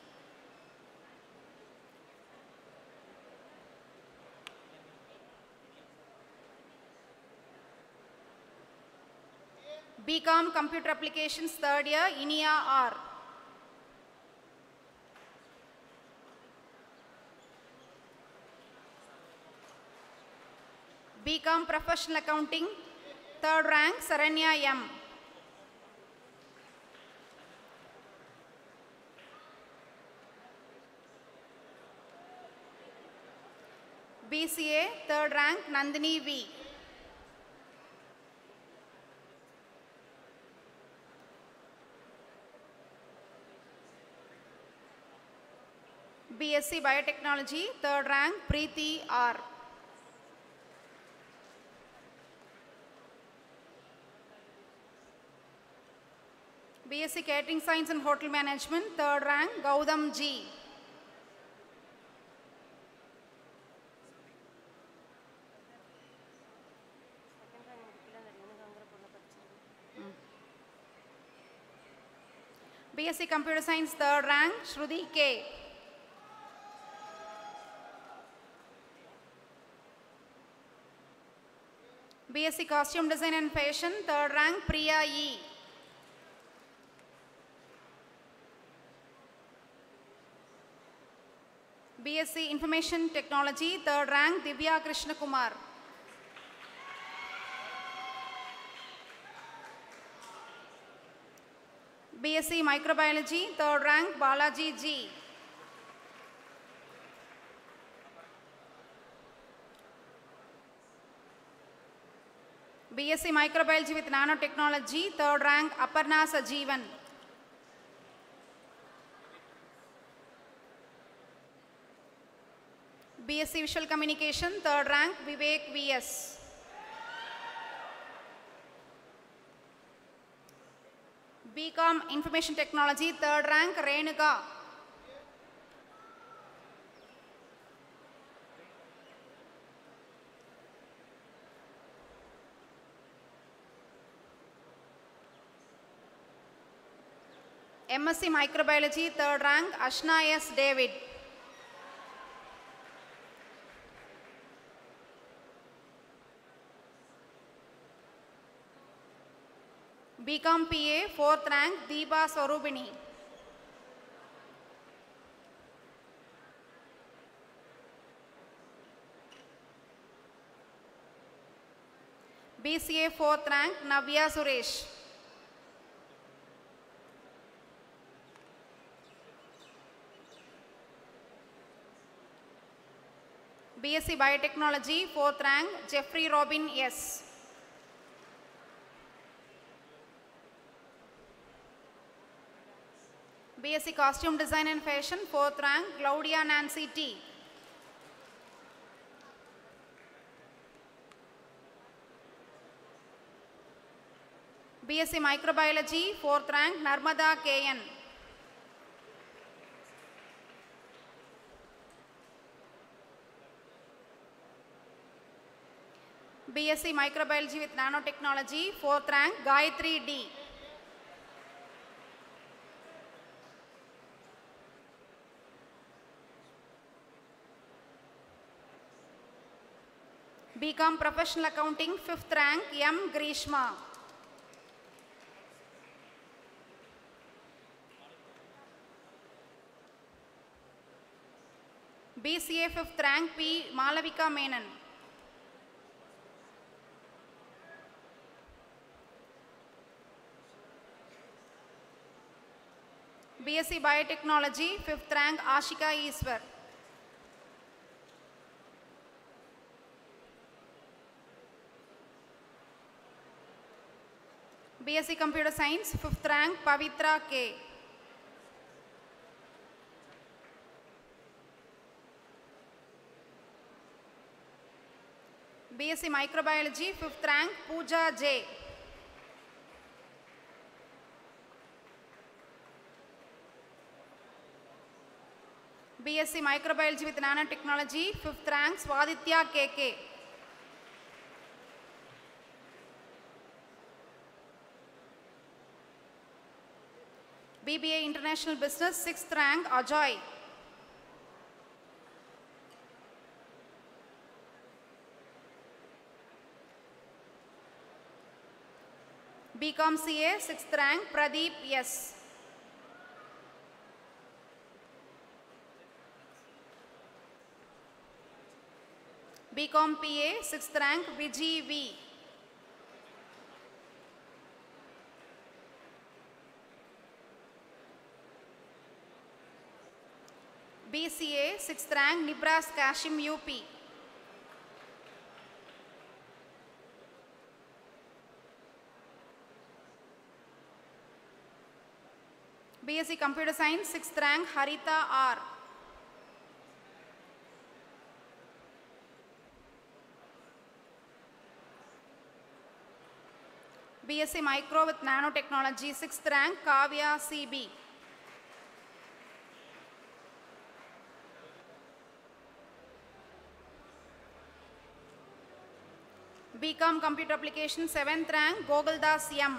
BCom Computer Applications, third year, Inia R. BCom Professional Accounting, third rank, Saranya M. BCA, third rank, Nandini V. BSc Biotechnology, third rank, Preeti R. BSc Catering Science and Hotel Management, third rank, Gautam G. BSc Computer Science, third rank, Shruti K. BSc Costume Design and Fashion, third rank, Priya E. BSc Information Technology, third rank, Divya Krishna Kumar. BSc Microbiology, third rank, Balaji G. BSc Microbiology with Nanotechnology, third rank, Aparna Sajeevan. BSc Visual Communication, 3rd rank, Vivek VS. BCom Information Technology, 3rd rank, Renuka. MSc Microbiology, 3rd rank, Ashna S. David. BCom PA, 4th rank, Deepa Swarubini. BCA, 4th rank, Navya Suresh. BSc Biotechnology, 4th rank, Jeffrey Robin S. BSc Costume Design and Fashion, 4th rank, Claudia Nancy T. BSc Microbiology, 4th rank, Narmada KN. BSc Microbiology with Nanotechnology, 4th rank, Gayatri D. BCom Professional Accounting, 5th rank, M. Grishma. BCA 5th rank, P. Malavika Menon. BSc Biotechnology, 5th rank, Ashika Iswar. BSc Computer Science, 5th rank, Pavitra K. BSc Microbiology, 5th rank, Pooja J. BSc Microbiology with Nanotechnology, 5th rank, Swaditya KK. BBA International Business, 6th rank, Ajoy. BCom CA, 6th rank, Pradeep S. BCom PA, 6th rank, Vijay V. BCA, 6th rank, Nibras Kashim UP. BSc Computer Science, 6th rank, Harita R. BSc Micro with Nanotechnology, 6th rank, Kavya CB. BCom Computer Application, 7th rank, Gogoldas M.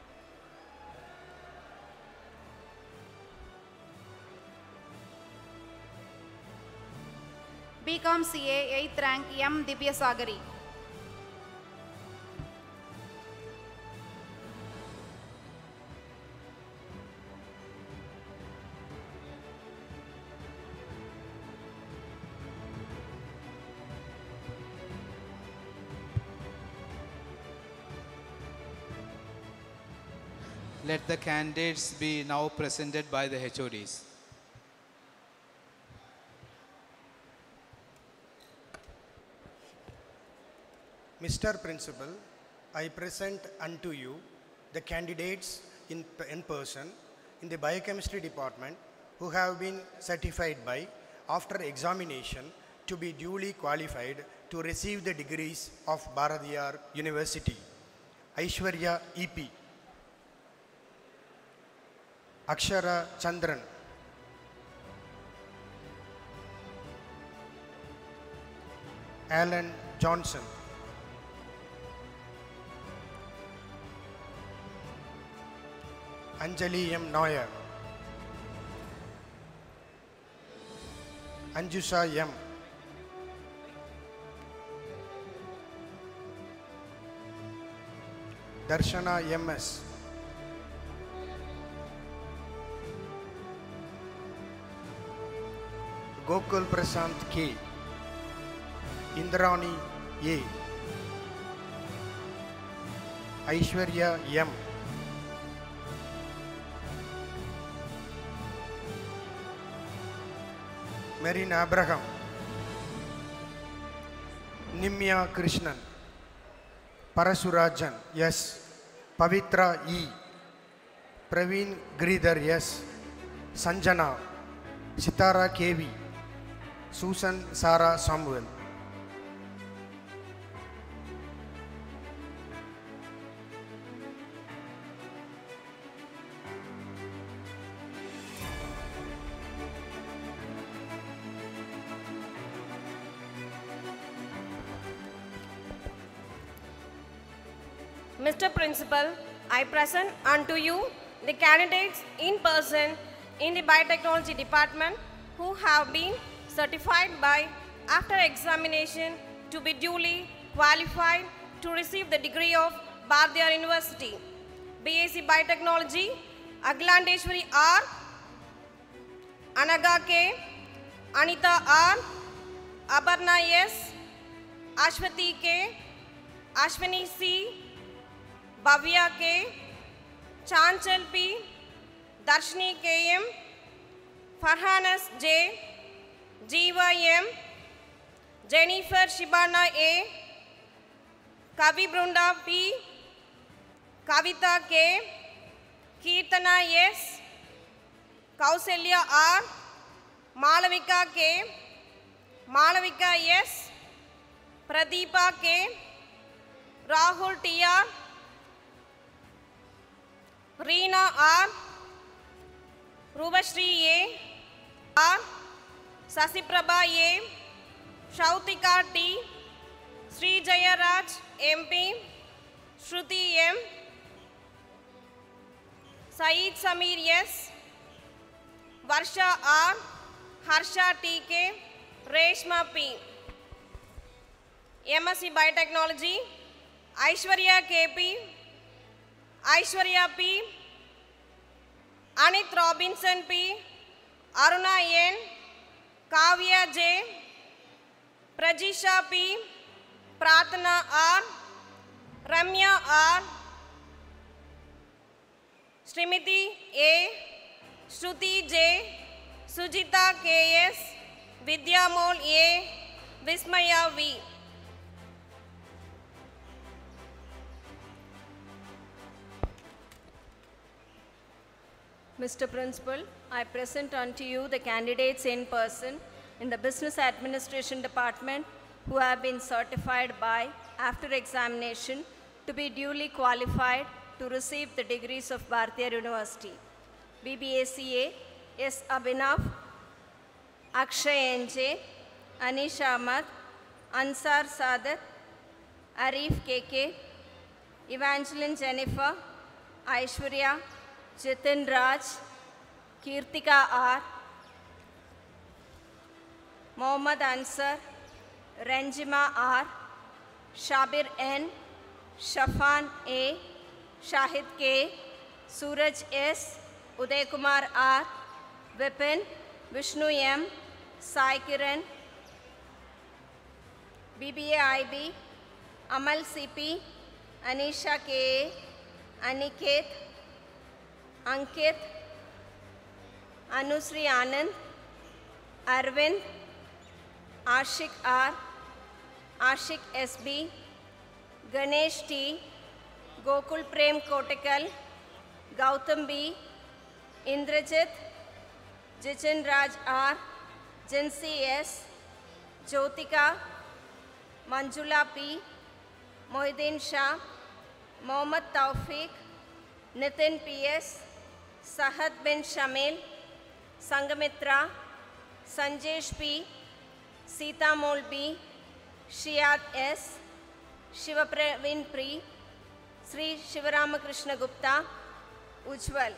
BCom CA, 8th rank, M. Divya Sagari. Let the candidates be now presented by the HODs. Mr. Principal, I present unto you the candidates in person in the biochemistry department who have been certified by, after examination, to be duly qualified to receive the degrees of Bharatiyar University. Aishwarya EP. Akshara Chandran. Alan Johnson. Anjali M. Noyer. Anjusha M. Darshana MS. Gokul Prasant K. Indrani A. Aishwarya M. Marin Abraham. Nimya Krishnan. Parasurajan, yes. Pavitra E. Praveen Gridhar, yes. Sanjana. Sitara KV. Susan Sarah Samuel. Mr. Principal, I present unto you the candidates in person in the Biotechnology Department who have been certified by after examination to be duly qualified to receive the degree of Bharatiyar University. BSc Biotechnology, Aglandeshwari R, Anaga K, Anita R, Abarna S, Ashwati K, Ashwini C, Bhavya K, Chanchal P, Darshini KM, Farhanas J, Jeeva M, Jennifer Shibana A, Kavi Brunda P, Kavita K, Kirtana S, Kausalya R, Malavika K, Malavika S, Pradeepa K, Rahul TR, Reena R, Rubashri A, R, Sasiprabha A, Shautika T, Sri Jayaraj MP, Shruti M, Saeed Samir S, Varsha R, Harsha TK, Reshma P. MSc Biotechnology, Aishwarya KP, Aishwarya P, Anit Robinson P, Aruna N, Kavya J, Prajisha P, Pratana R, Ramya R, Srimati A, Shruti J, Sujita KS, Vidyamol A, Vismaya V. Mr. Principal, I present unto you the candidates in person in the Business Administration Department who have been certified by, after examination, to be duly qualified to receive the degrees of Bharatiyar University. BBACA, S. Abhinav, Akshay NJ, Anish Ahmad, Ansar Sadat, Arif KK, Evangeline Jennifer, Aishwarya, Jitin Raj, Kirtika R, Mohammad Ansar, Ranjima R, Shabir N, Shafan A, Shahid K, Suraj S, Uday Kumar R, Vipin, Vishnu M, Sai Kiran, BBA IB, Amal CP, Anisha K, Aniket, Ankit, Anusri Anand, Arvind, Ashik R, Ashik SB, Ganesh T, Gokul Prem Kotikal, Gautam B, Indrajit, Jichin Raj R, Jinsi S, Jyotika, Manjula P, Mohiddin Shah, Mohammad Taufiq, Nitin PS, Sahad bin Shamil, Sangamitra, Sanjesh P, Sita Mol B, Shiyat S, Shivapravin Pri, Sri Shivaramakrishna Gupta, Ujjwal,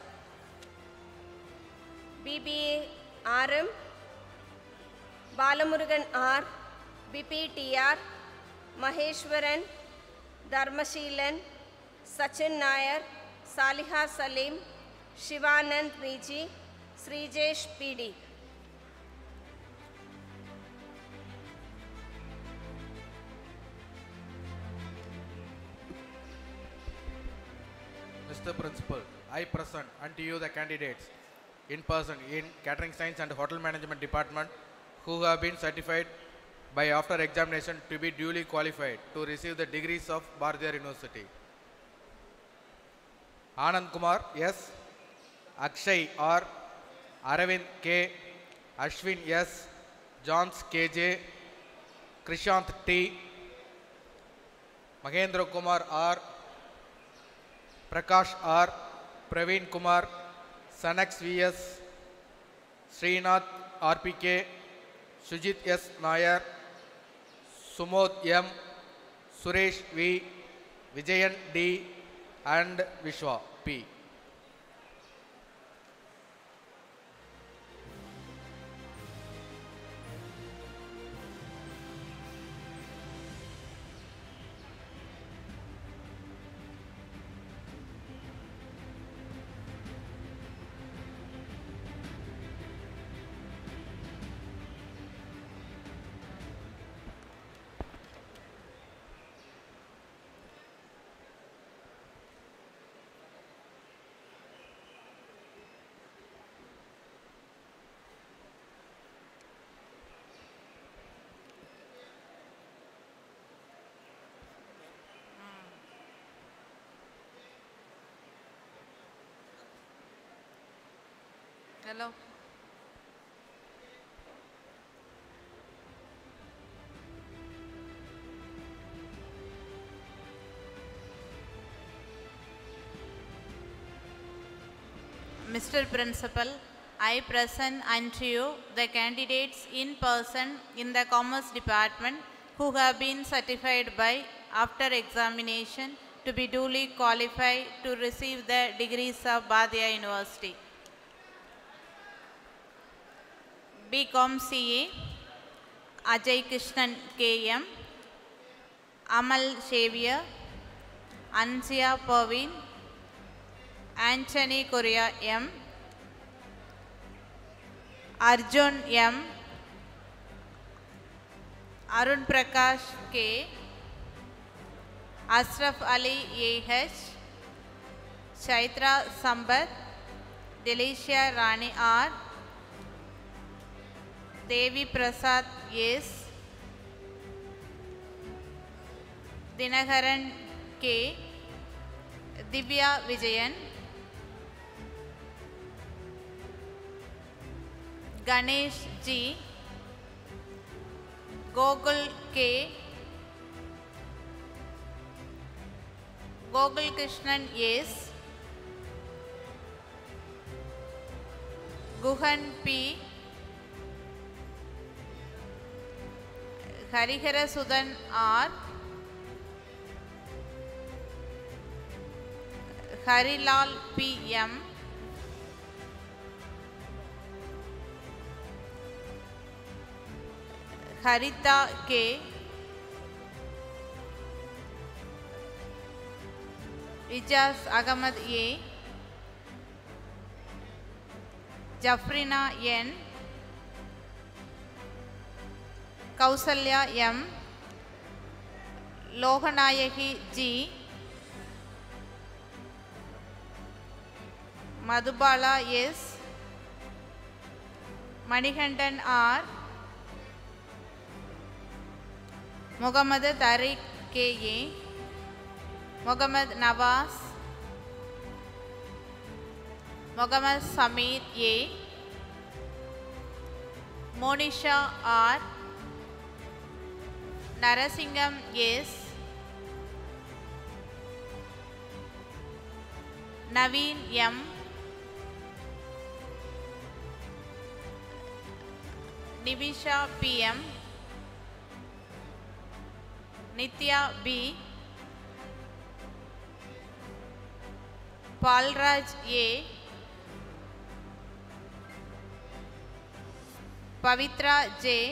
BBA RM, Balamurugan R, BPTR, Maheshwaran, Dharmashilan, Sachin Nair, Saliha Salim, Shivanand Riji, Srijesh PD. Mr. Principal, I present unto you the candidates in person in Catering Science and Hotel Management Department who have been certified by after examination to be duly qualified to receive the degrees of Bharatiya University. Anand Kumar S, Akshay R, Aravind K, Ashwin S, Johns KJ, Krishant T, Mahendra Kumar R, Prakash R, Praveen Kumar, Sanax VS, Srinath RPK, Sujit S Nair, Sumod M, Suresh V, Vijayan D, and Vishwa P. Hello. Mr. Principal, I present unto you the candidates in person in the Commerce Department who have been certified by after examination to be duly qualified to receive the degrees of Bharatiya University. BCom CA, Ajay Krishnan KM, Amal Xavier, Ansia Pavin, Anthony Korea M, Arjun M, Arun Prakash K, Ashraf Ali AH, Chaitra Sambat, Delicia Rani R, Devi Prasad S, Dinagaran K, Divya Vijayan, Ganesh G, Gogul K, Gogul Krishnan S, Guhan P, Harihara Sudan R, Harilal P M, Harita K, Ijaz Ahmad A, Jafrina N, Kausalya M, Lohanayaki G, Madhubala S, Manikandan R, Muhammad Tariq K.A., Muhammad Nawaz, Muhammad Samir A, Monisha R, Narasingam S. Naveen M. Nivisha PM. Nitya B. Palraj A. Pavitra J.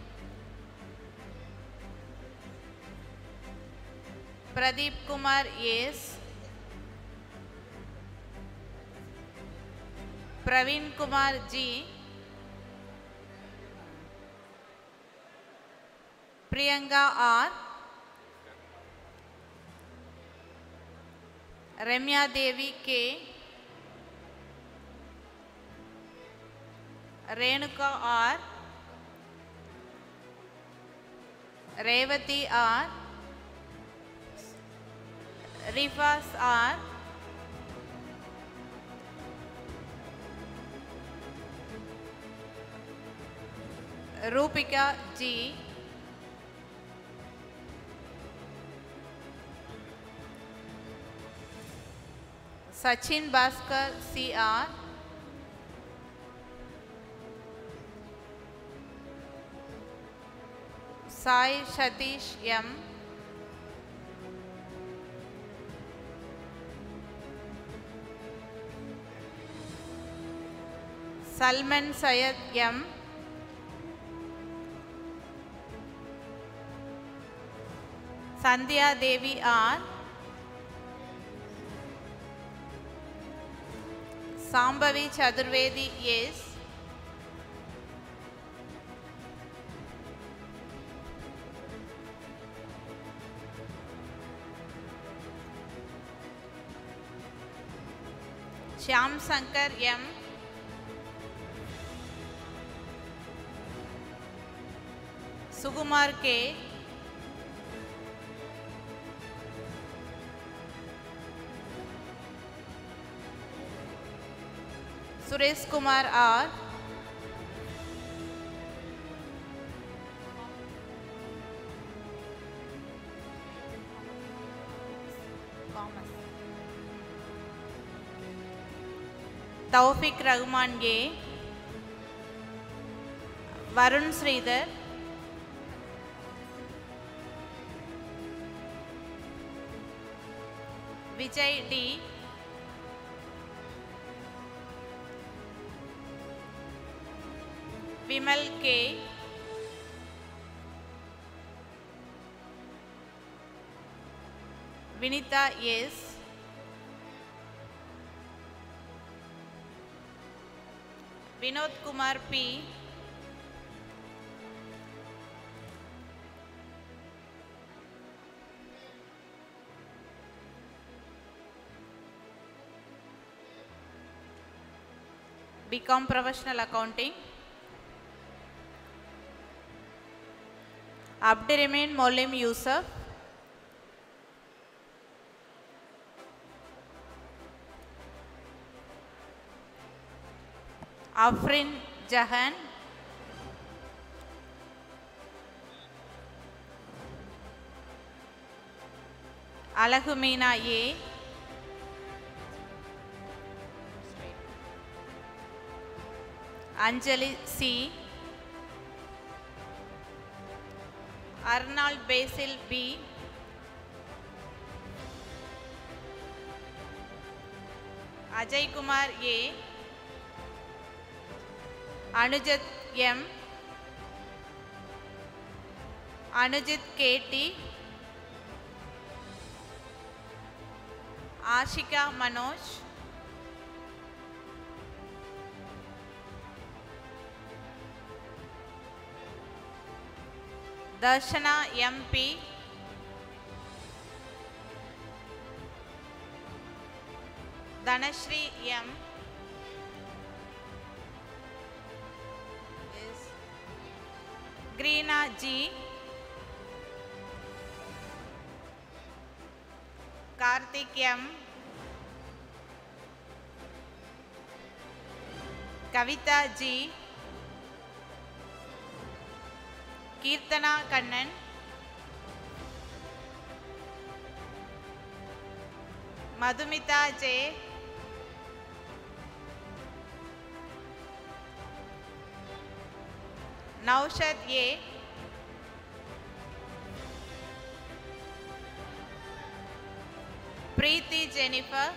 Pradeep Kumar S. Praveen Kumar G. Priyanka R. Ramya Devi K. Renuka R. Revati R. Rifas R. Rupika G. Sachin Bhaskar CR. Sai Satish M. Salman Syed M. Sandhya Devi R. Sambhavi Chaturvedi S. Shyam Sankar M. Sugumar K. Suresh Kumar R. Taufik Rahman A. Varun Sridhar. Vijay D. Vimal K. Vinita S. Vinod Kumar P. BCom Professional Accounting. Abdurrahman Molim Yusuf. Afrin Jahan. Alahumina A. Anjali C. Arnold Basil B. Ajay Kumar A. Anujat M. Anujit KT. Ashika Manoj. Darshana MP. Dhanashri M. Greena G. Karthik M. Kavita G. Kirtana Kannan. Madhumita J. Naushad A. Preeti Jennifer.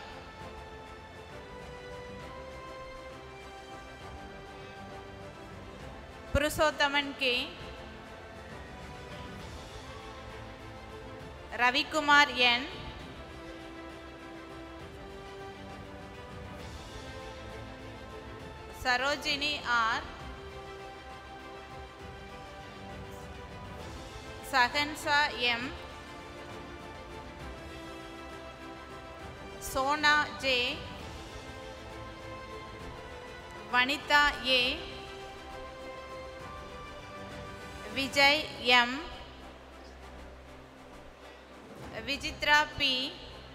Purusothaman K. Ravikumar N. Sarojini R. Sahansa M. Sona J. Vanita A. Vijay M. Vijitra P.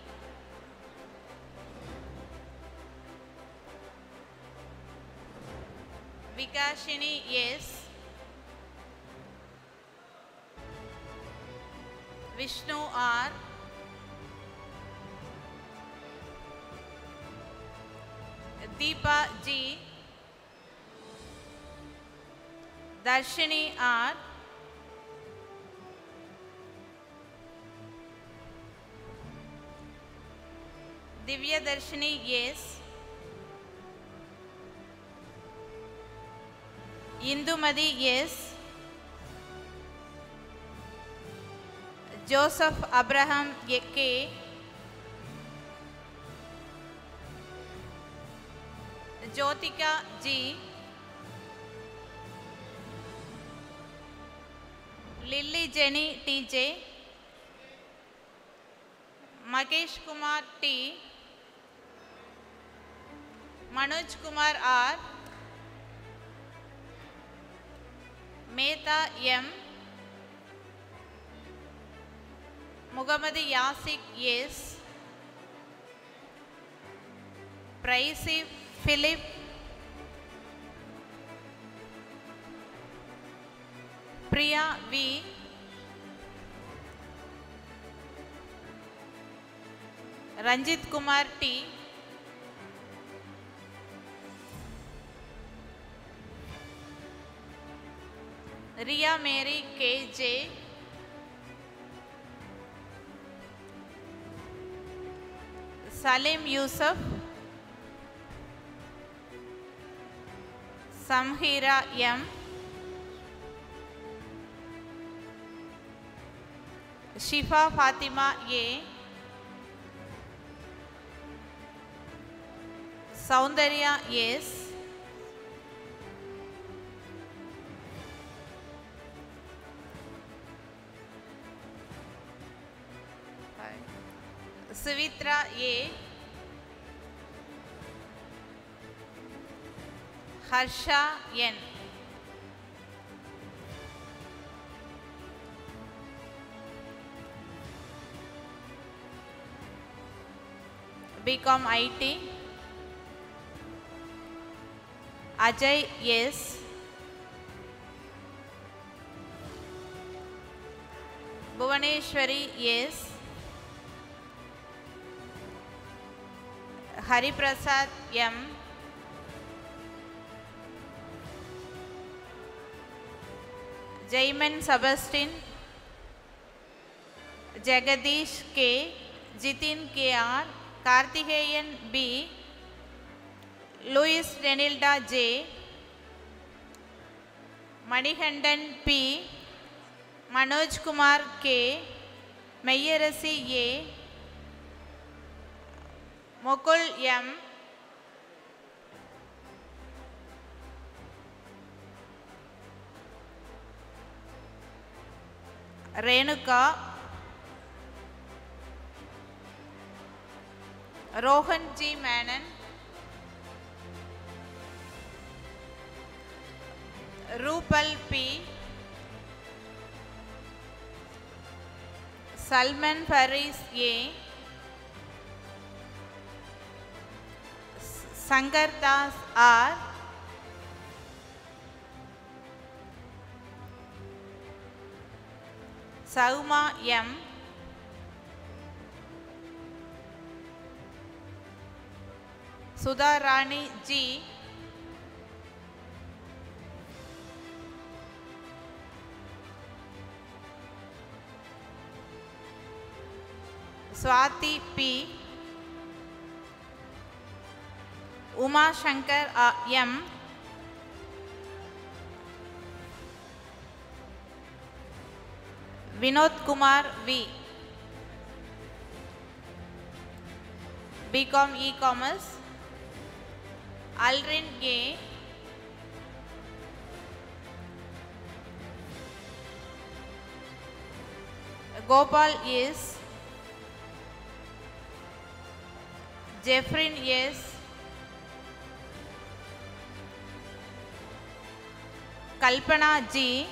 Vikashini S. Vishnu R. Deepa G. Darshini R. Divya Darshini S. Indumadi S. Joseph Abraham K. Jyotika G. Lily Jenny TJ. Makesh Kumar T. Manoj Kumar R. Mehta M. Muhammadi Yasik S. Praisi Philip. Priya V. Ranjit Kumar T. Ria Mary KJ. Salim Yusuf. Samhira M. Shifa Fatima A. Soundarya S. Sivitra A. Harsha N. BCom IT. Ajay S. Bhuvaneshwari S. Hari Prasad M. Jaiman Sebastian. Jagadish K. Jitin KR. Karthikeyan B. Louis Renilda J. Manikandan P. Manoj Kumar K. Mayarasi A. Mokul M. Renuka. Rohan G. Menon. Rupal P. Salman Faris A. Sankar Das R. Sauma M. Sudha Rani G, Swati P, Uma Shankar M, Vinod Kumar V, BCom E-Commerce, Alrin A, Gopal S, Jeffrin S, Kalpana G,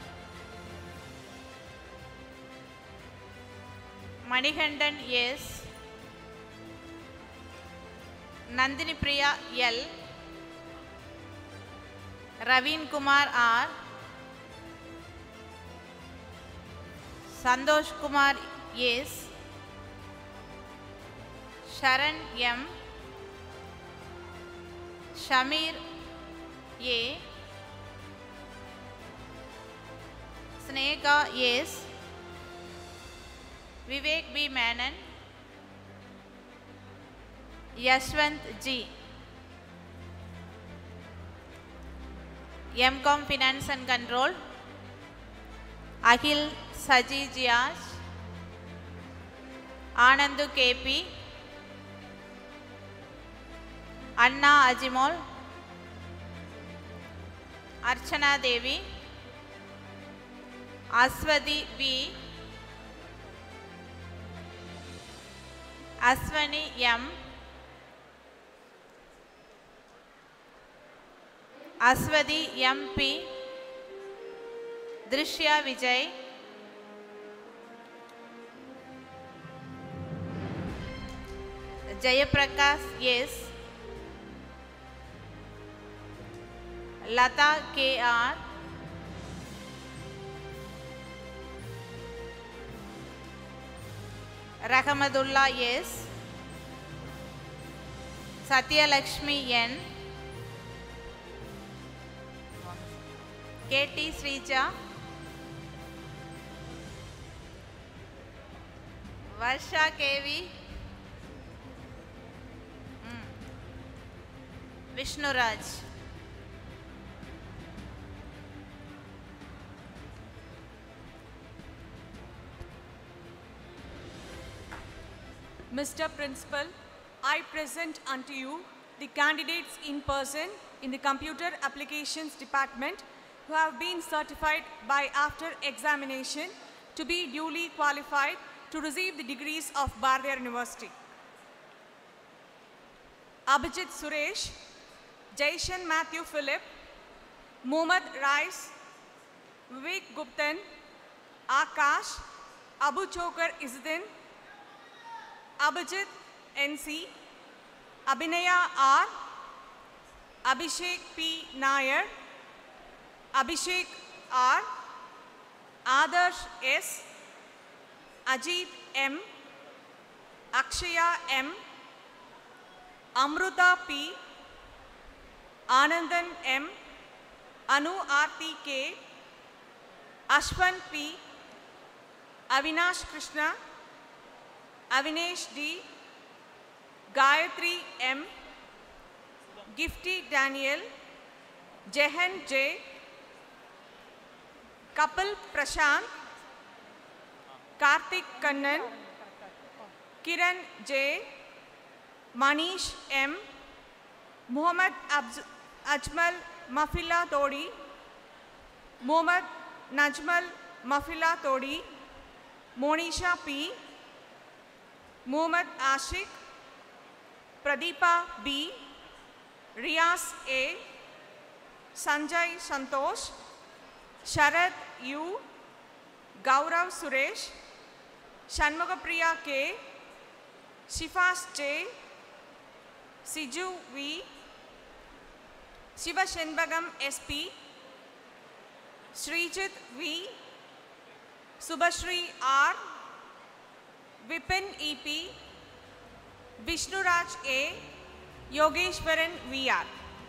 Manikandan S, Nandini Priya L, Ravin Kumar R, Santosh Kumar S, Sharan M, Shamir A, Snega S, Vivek B. Menon, Yashwant G, MCom Finance and Control, Akhil Saji Jiaj, Anandu KP, Anna Ajimol, Archana Devi, Aswati V, Aswani M, Aswati MP, Drishya Vijay, Jayaprakash S, Lata KR, Rahmatullah S, Satya Lakshmi N, KT Srija, Varsha KV, Vishnuraj. Mr. Principal, I present unto you the candidates in person in the Computer Applications Department who have been certified by after examination to be duly qualified to receive the degrees of Bardiyar University. Abhijit Suresh, Jaishan Matthew Philip, Mohammad Rais, Vivek Guptan, Akash, Abu Chokar Izdin, Abhijit NC, Abhinaya R, Abhishek P. Nair, Abhishek R, Adarsh S, Ajit M, Akshaya M, Amruta P, Anandan M, Anu Aarti K, Ashwan P, Avinash Krishna, Avinesh D, Gayatri M, Gifty Daniel, Jehan J, Kapil Prashant, Karthik Kannan, Kiran J, Manish M, Muhammad Ajmal Mafila Todi, Muhammad Najmal Mafila Todi, Monisha P, Muhammad Ashik, Pradeepa B, Riyas A, Sanjay Santosh, Sharad U, Gaurav Suresh, Shanmugapriya K, Shifas J, Siju V, Shiva Shenbagam SP, Srijit V, Subhashri R, Vipin EP, Vishnuraj A, Yogeshwaran VR.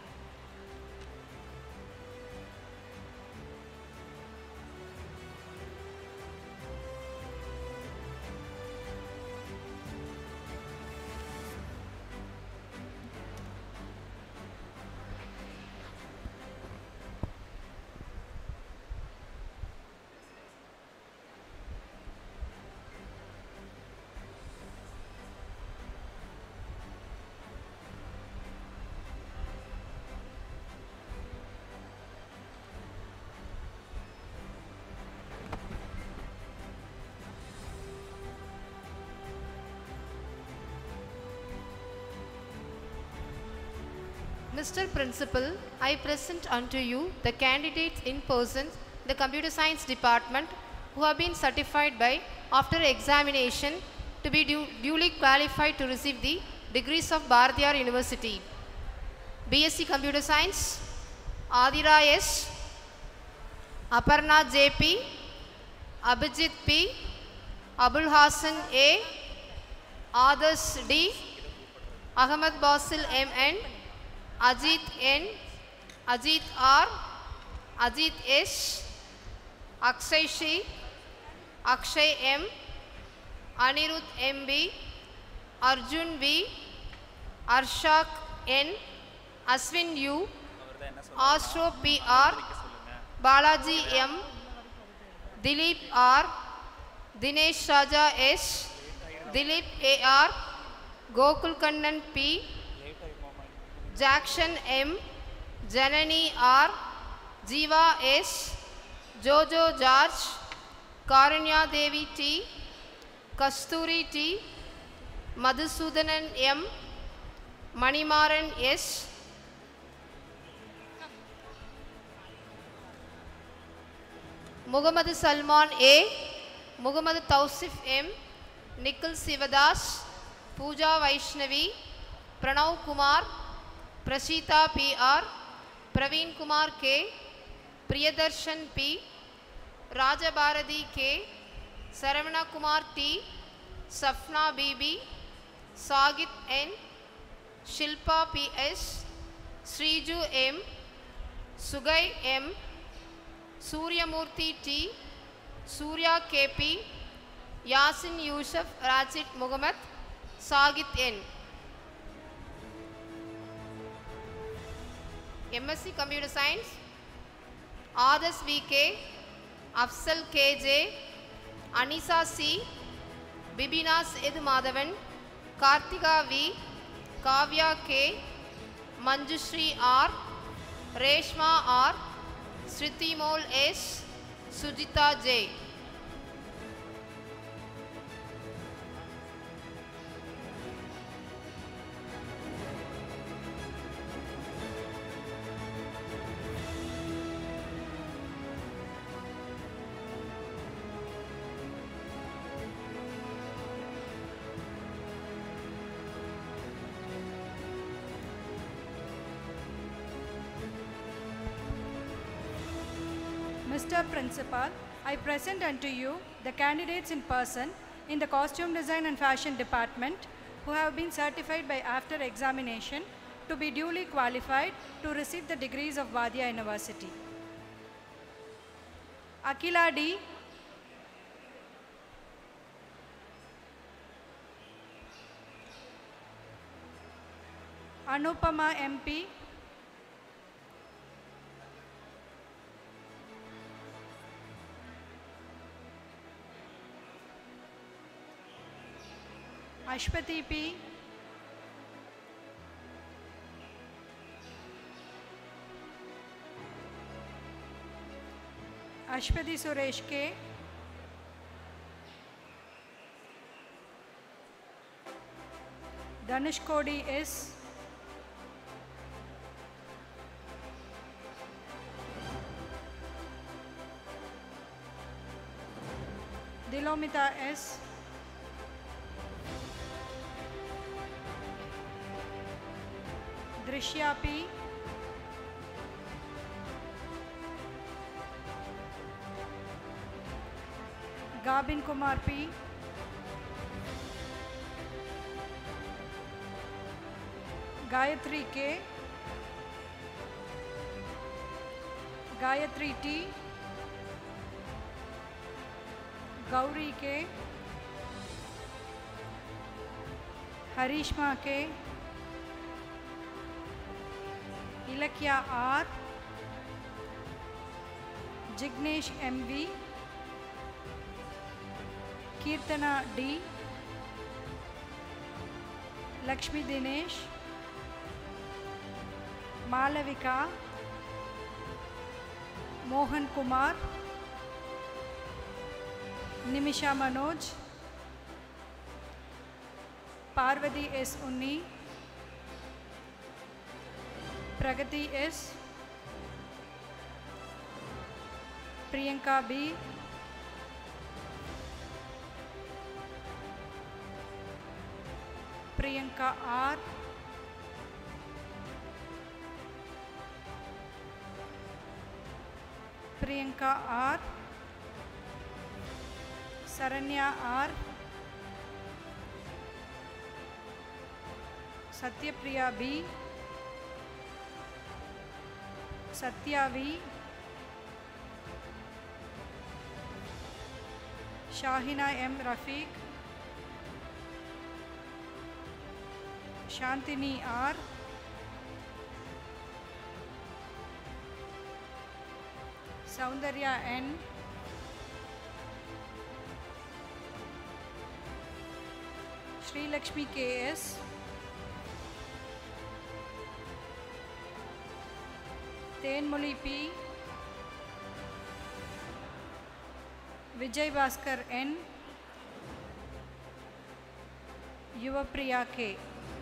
Mr. Principal, I present unto you the candidates in person, the Computer Science Department, who have been certified by, after examination, to be duly qualified to receive the degrees of Bharatiyar University. BSc Computer Science, Adira S, Aparna JP, Abhijit P, Abul Hassan A, Adas D, Ahmad Basil MN, Ajit N, Ajit R, Ajit S, Akshay Shi, Akshay M, Anirudh MB, Arjun V, Arshak N, Aswin U, Astro PR, Balaji M, Dilip R, Dinesh Raja S, Dilip AR, Gokul Kannan P, Jackson M, Janani R, Jiva S, Jojo George, Karanya Devi T, Kasturi T, Madhusudanan M, Manimaran S, Muhammad Salman A, Muhammad Tausif M, Nikhil Sivadas, Pooja Vaishnavi, Pranav Kumar, Prashita PR, Praveen Kumar K, Priyadarshan P, Raja Bharati K, Saravana Kumar T, Safna BB, Sagit N, Shilpa PS, Sriju M, Sugai M, Suryamurthy T, Surya KP, Yasin Yusuf Rachid Muhammad, Sagit N. MSc Computer Science, Adas VK, Afsal KJ, Anisa C, Bibinas Ed Madhavan, Kartika V, Kavya K, Manjushri R, Reshma R, Sriti Mol S, Sujita J. Mr. Principal, I present unto you the candidates in person in the Costume Design and Fashion Department who have been certified by after examination to be duly qualified to receive the degrees of Vadia University. Akila D, Anupama MP, Ashpati P, Ashpati Suresh K, Danish Kodi S, Dilomita S, Drishya P, Gabin Kumar P, Gayatri K, Gayatri T, Gauri K, Harishma K, Ilakya R, Jignesh MV, Kirtana D, Lakshmi Dinesh, Malavika, Mohan Kumar, Nimisha Manoj, Parvati S. Unni, Pragati S, Priyanka B, Priyanka R, Priyanka R, Saranya R, Satyapriya B, Satya V, Shahina M. Rafiq, Shantini R, Soundarya N, Sri Lakshmi K.S., Tenmuli P, Vijay Bhaskar N, Yuvapriya K.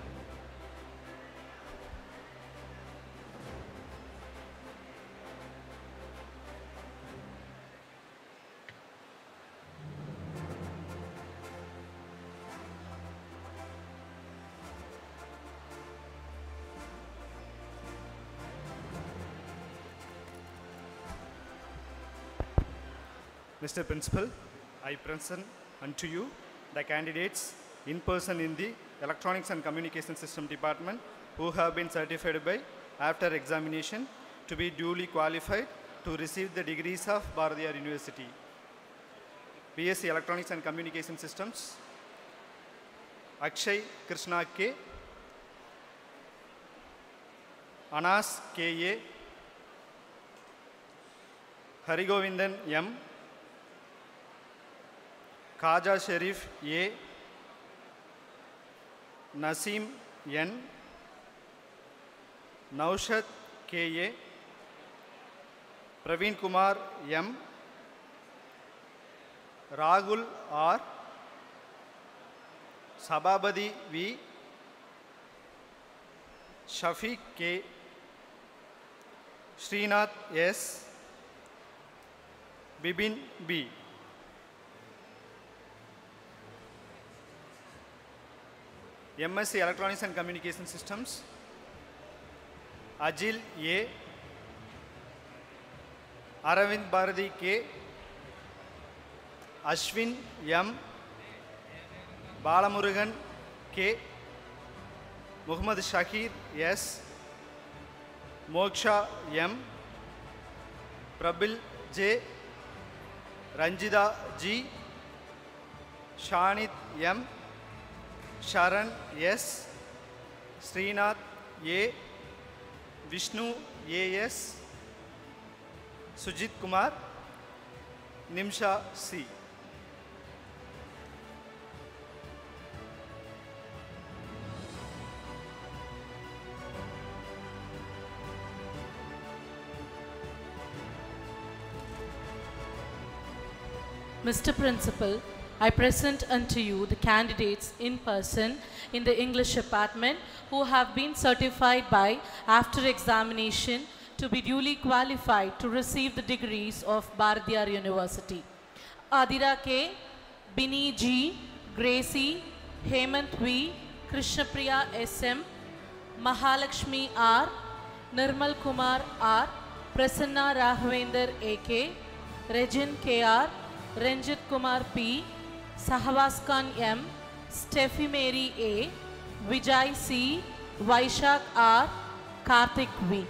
Mr. Principal, I present unto you the candidates in person in the Electronics and Communication System Department who have been certified by after examination to be duly qualified to receive the degrees of Bharatiyar University. BSc Electronics and Communication Systems, Akshay Krishna K, Anas K.A, Harigovindan M, Khaja Sharif A, Naseem N, Naushad K.A, Praveen Kumar M, Rahul R, Sabhabadi V, Shafiq K, Srinath S, Bibin B. MSc Electronics and Communication Systems, Ajil A, Aravind Bharati K, Ashwin M, Balamurugan K, Muhammad Shakir S, Moksha M, Prabil J, Ranjida G, Shanit M, Sharan S, Srinath A, Vishnu A.S, Sujit Kumar, Nimsha C. Mr. Principal, I present unto you the candidates in person in the English department who have been certified by after examination to be duly qualified to receive the degrees of Bharatiyar University. Adira K, Bini G, Gracie, Hemant V, Krishnapriya SM, Mahalakshmi R, Nirmal Kumar R, Prasanna Raghvendra AK, Regin KR, Ranjit Kumar P, Sahwas Khan M, Steffi Mary A, Vijay C, Vaishak R, Karthik V.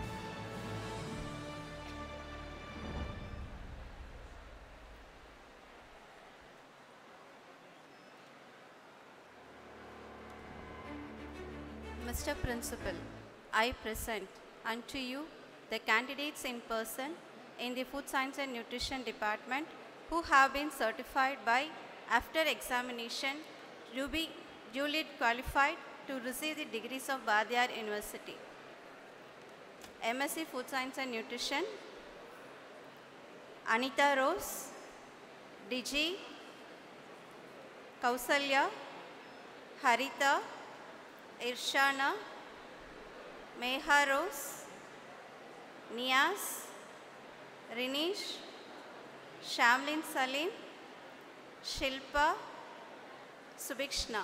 Mr. Principal, I present unto you the candidates in person in the Food Science and Nutrition Department who have been certified by, after examination, to be duly qualified to receive the degrees of Bardiyar University. MSc Food Science and Nutrition, Anita Rose, Digi, Kausalya, Harita, Irshana, Meha Rose, Niaz, Rinish, Shamlin Salim, Shilpa, Subikshna.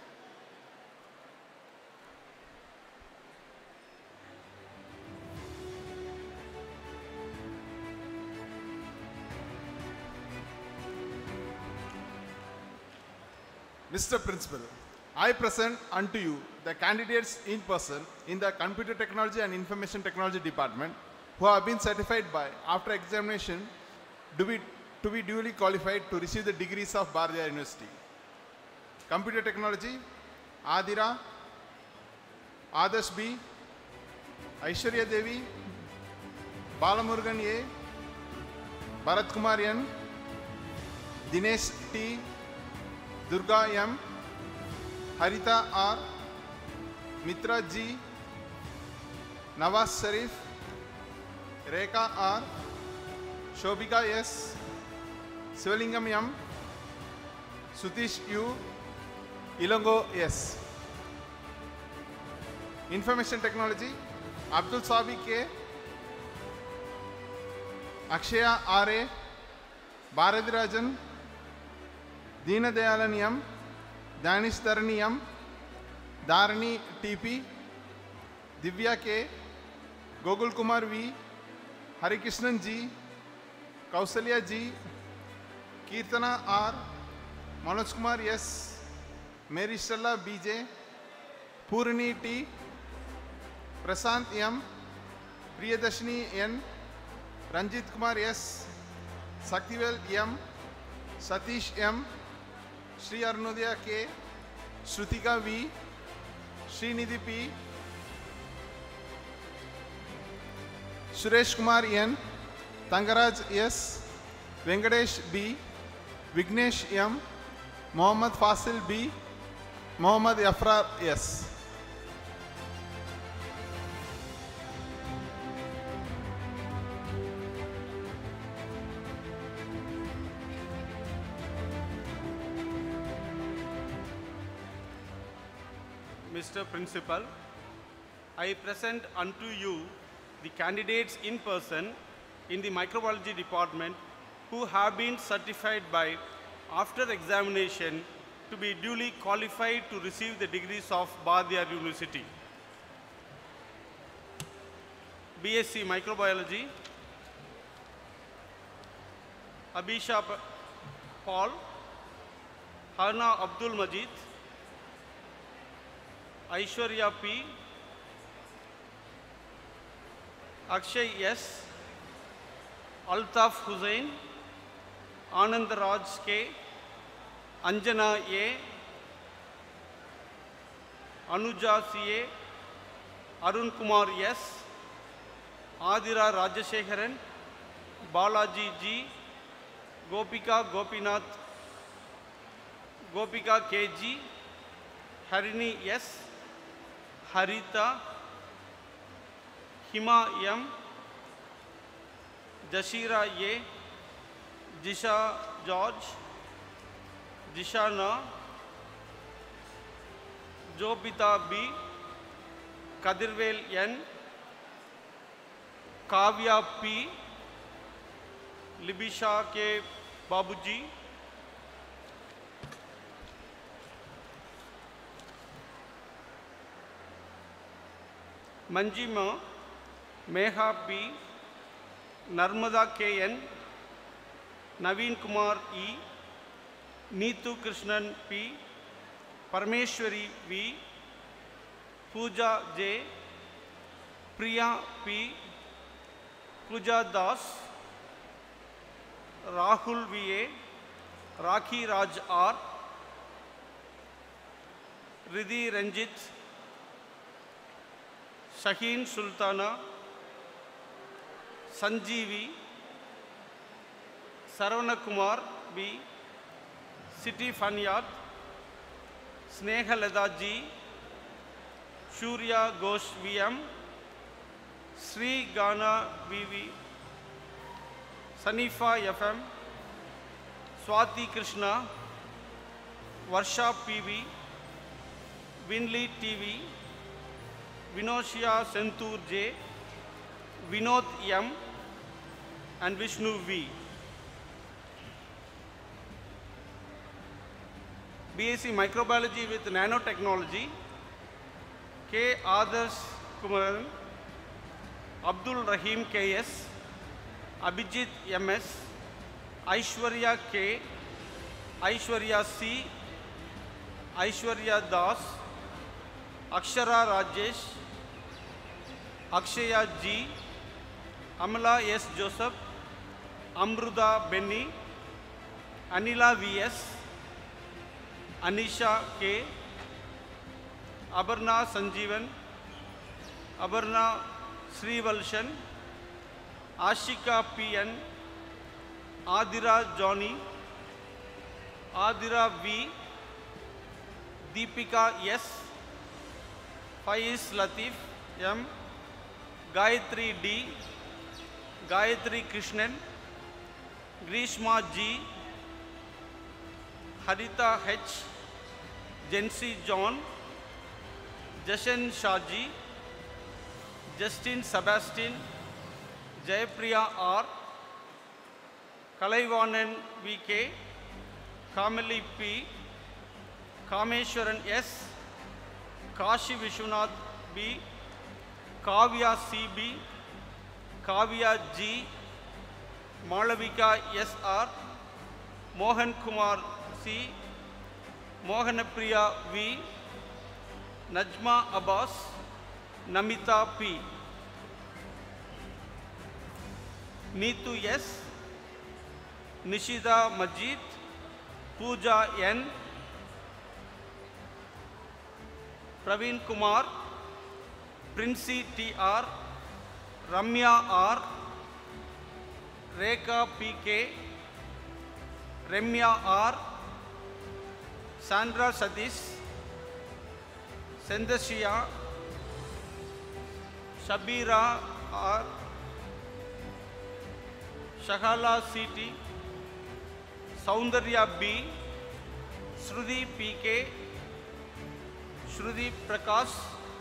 Mr. Principal, I present unto you the candidates in person in the Computer Technology and Information Technology Department who have been certified by, after examination, to be duly qualified to receive the degrees of Bardiyar University. Computer Technology, Adira, Adarsh B, Aishwarya Devi, Balamurugan A, Bharat Kumar N, Dinesh T, Durga M, Harita R, Mitra G, Nawaz Sharif, Rekha R, Shobika S, Sivalingam M, Sutish U, Ilongo S. Information Technology, Abdul Sabi K, Akshaya R.A., Bharadirajan, Deena Dayalan M, Danish Dharani M, Dharani TP, Divya K, Gogul Kumar V, Harikrishnan G, Kausalya G, Kirtana R, Manoj Kumar S, Mary Stella BJ, Purani T, Prasant M, Priyadashini N, Ranjit Kumar S, Saktivel M, Satish M, Sri Arunodaya K, Shrutika V, Srinidhi P, Suresh Kumar N, Tangaraj S, Venkatesh B, Vignesh M, Mohammad Fasil B, Mohammad Yafrar S. Mr. Principal, I present unto you the candidates in person in the microbiology department who have been certified by, after examination, to be duly qualified to receive the degrees of Bardiyar University. BSc Microbiology, Abhisha Paul, Hana Abdul Majid, Aishwarya P, Akshay S, Altaf Hussain, Anand Raj K, Anjana A, Anuja C A, Arun Kumar S, Adira Rajashekharan, Balaji G, Gopika Gopinath, Gopika K G, Harini S, Harita, Hima M, Jashira A, Jisha George, Jishana, Jopita B, Kadirvel N, Kavya P, Libisha K. Babuji, Manjima, Meha P, Narmada K.N., Naveen Kumar E, Neetu Krishnan P, Parameshwari V, Pooja J, Priya P, Pooja Das, Rahul V.A., Rakhi Raj R, Riddhi Ranjit, Shaheen Sultana, Sanjeevi, Saravana Kumar B, Siti Fanyat, Sneha Leda G, Shurya Ghosh VM, Sri Gana VV, Sanifa FM, Swati Krishna, Varsha PV, Winley TV, Vinoshia Sentur J, Vinod M, and Vishnu V. BSc Microbiology with Nanotechnology, K. Adarsh Kumaran, Abdul Rahim KS, Abhijit MS, Aishwarya K, Aishwarya C, Aishwarya Das, Akshara Rajesh, Akshaya G, Amala S. Joseph, Amruda Benny, Anila VS, Anisha K, Abarna Sanjeevan, Abarna Srivalshan, Ashika PN, Adira Johnny, Adira V, Deepika S, Faiz Latif M, Gayatri D, Gayatri Krishnan, Grishma G, Harita H, Jency John, Jashan Shaji, Justin Sebastian, Jayapriya R, Kalaivanan VK, Kamali P, Kameshwaran S, Kashi Vishwanath B, Kavya CB, Kavya G, Malavika SR, Mohan Kumar C, Mohanapriya V, Najma Abbas, Namita P, Neetu S, Nishida Majid, Pooja N, Praveen Kumar, Princey TR, Ramya R, Rekha PK, Ramya R, Sandra Sadish, Sendashia, Shabira R, Shahala CT, Saundarya B, Shruti PK, Shruti Prakash,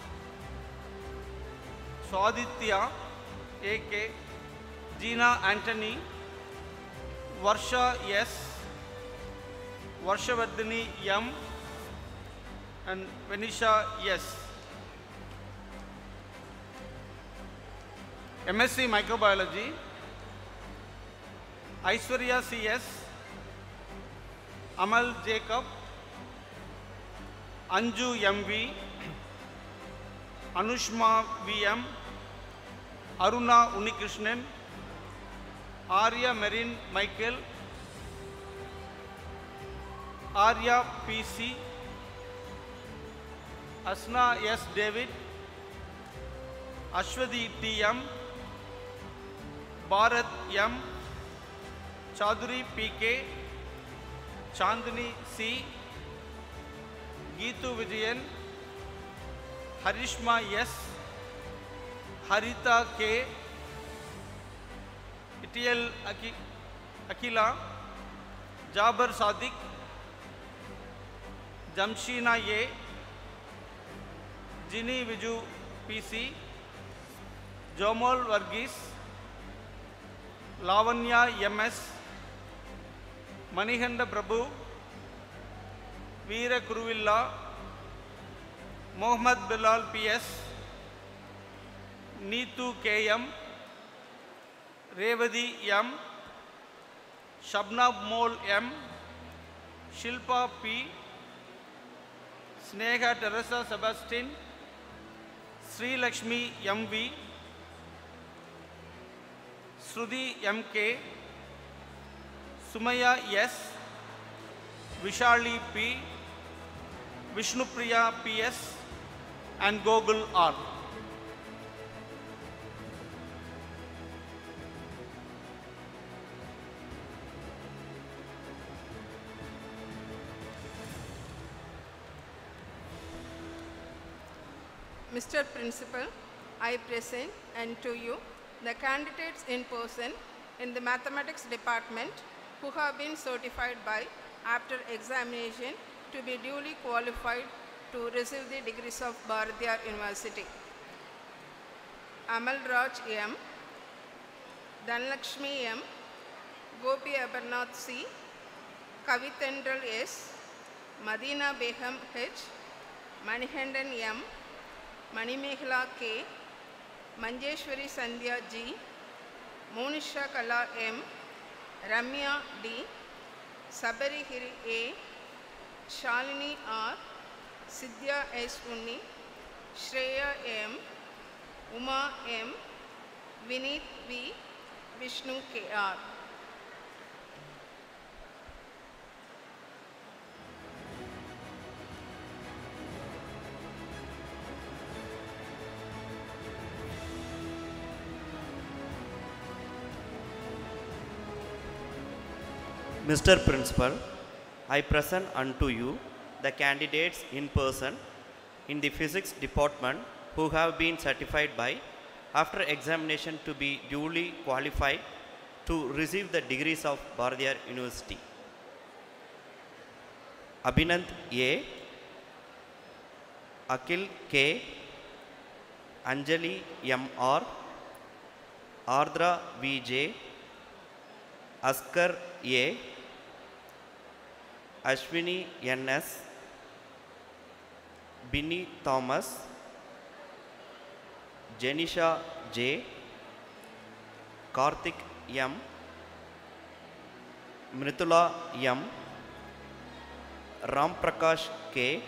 Swaditya AK, Gina Anthony, Varsha S, Varshavardhani M, and Venisha S. MSc Microbiology, Aishwarya CS, Amal Jacob, Anju MV, Anushma VM, Aruna Unikrishnan, Arya Marine Michael, Arya PC, Asna S. David, Ashwadi TM, Bharat M, Chaudhary PK, Chandani C, Geetu Vijayan, Harishma S, Harita K, Itiel Akila, Jabar Sadiq, Jamshina A, Jini Viju PC, Jomal Varghese, Lavanya MS, Manihanda Prabhu, Veera Kuruvilla, Mohammad Bilal PS, Neetu KM, Revadi M, Shabnab Mol M, Shilpa P, Sneha Teresa Sebastian, Sri Lakshmi M.V., Sruthi M.K., Sumaya S., Vishali P., Vishnupriya P.S., and Gogul R. Mr. Principal, I present unto you the candidates in person in the Mathematics Department who have been certified by, after examination, to be duly qualified to receive the degrees of Bharatiyar University. Amal Raj M., Dhanlakshmi M., Gopi Abarnath C., Kavitendral S., Madina Begum H., Manihandan M., Manimehla K., Manjeshwari Sandhya G., Monisha Kala M., Ramya D., Sabarihiri A., Shalini R., Sidhya S. Unni, Shreya M., Uma M., Vineet V., Vishnu K. R. Mr. Principal, I present unto you the candidates in person in the Physics Department who have been certified by, after examination, to be duly qualified to receive the degrees of Bharatiyar University. Abhinand A., Akhil K., Anjali M.R., Ardra V.J., Askar A., Ashwini N.S., Binny Thomas, Jenisha J., Karthik M., Mritula M., Ram Prakash K.,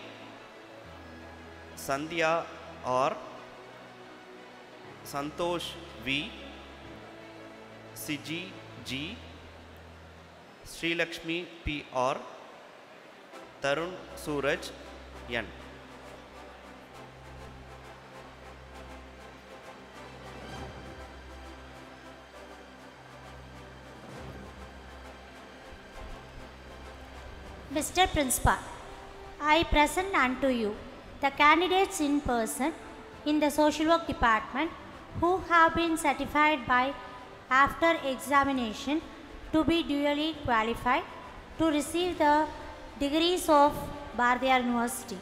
Sandhya R., Santosh V., Siji G., Sri Lakshmi P. R., Tarun Suraj N. Mr. Principal, I present unto you the candidates in person in the Social Work Department who have been certified by, after examination, to be duly qualified to receive the degrees of Bharatiyar University.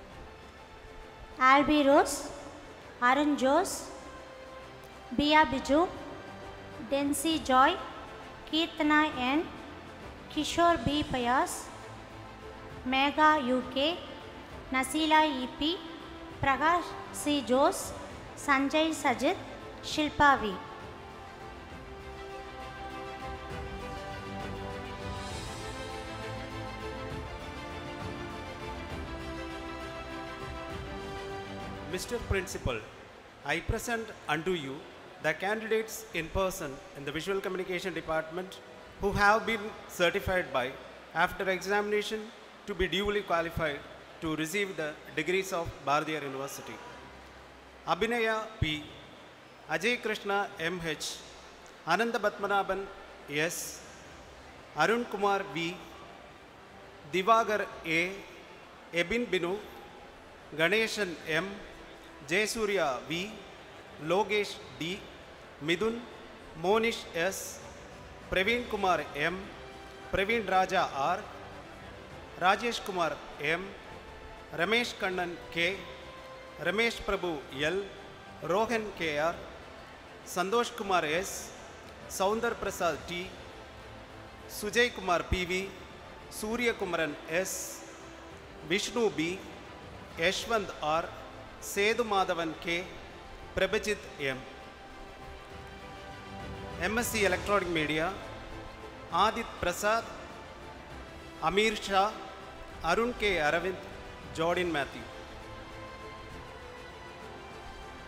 Albi Rose, Arun Jose, Bia Biju, Densi Joy, Kirtana N., Kishore B. Payas, Megha UK, Nasila EP, Prakash C. Jose, Sanjay Sajid, Shilpa V. Mr. Principal, I present unto you the candidates in person in the Visual Communication Department who have been certified by, after examination, to be duly qualified to receive the degrees of Bharatiyar University. Abhinaya P., Ajay Krishna M.H., Ananda Batmanabhan S., Arun Kumar V., Divagar A., Ebin Binu, Ganeshan M., Jayasuriya V., Logesh D., Midun, Monish S., Praveen Kumar M., Praveen Raja R., Rajesh Kumar M., Ramesh Kannan K., Ramesh Prabhu L., Rohan K.R., Santosh Kumar S., Saundar Prasad T., Sujay Kumar P.V., Surya Kumaran S., Vishnu B., Yashwant R., Sedu Madhavan K., Prabhajit M. MSc Electronic Media, Adit Prasad, Amir Shah, Arun K. Aravind, Jordan Matthew.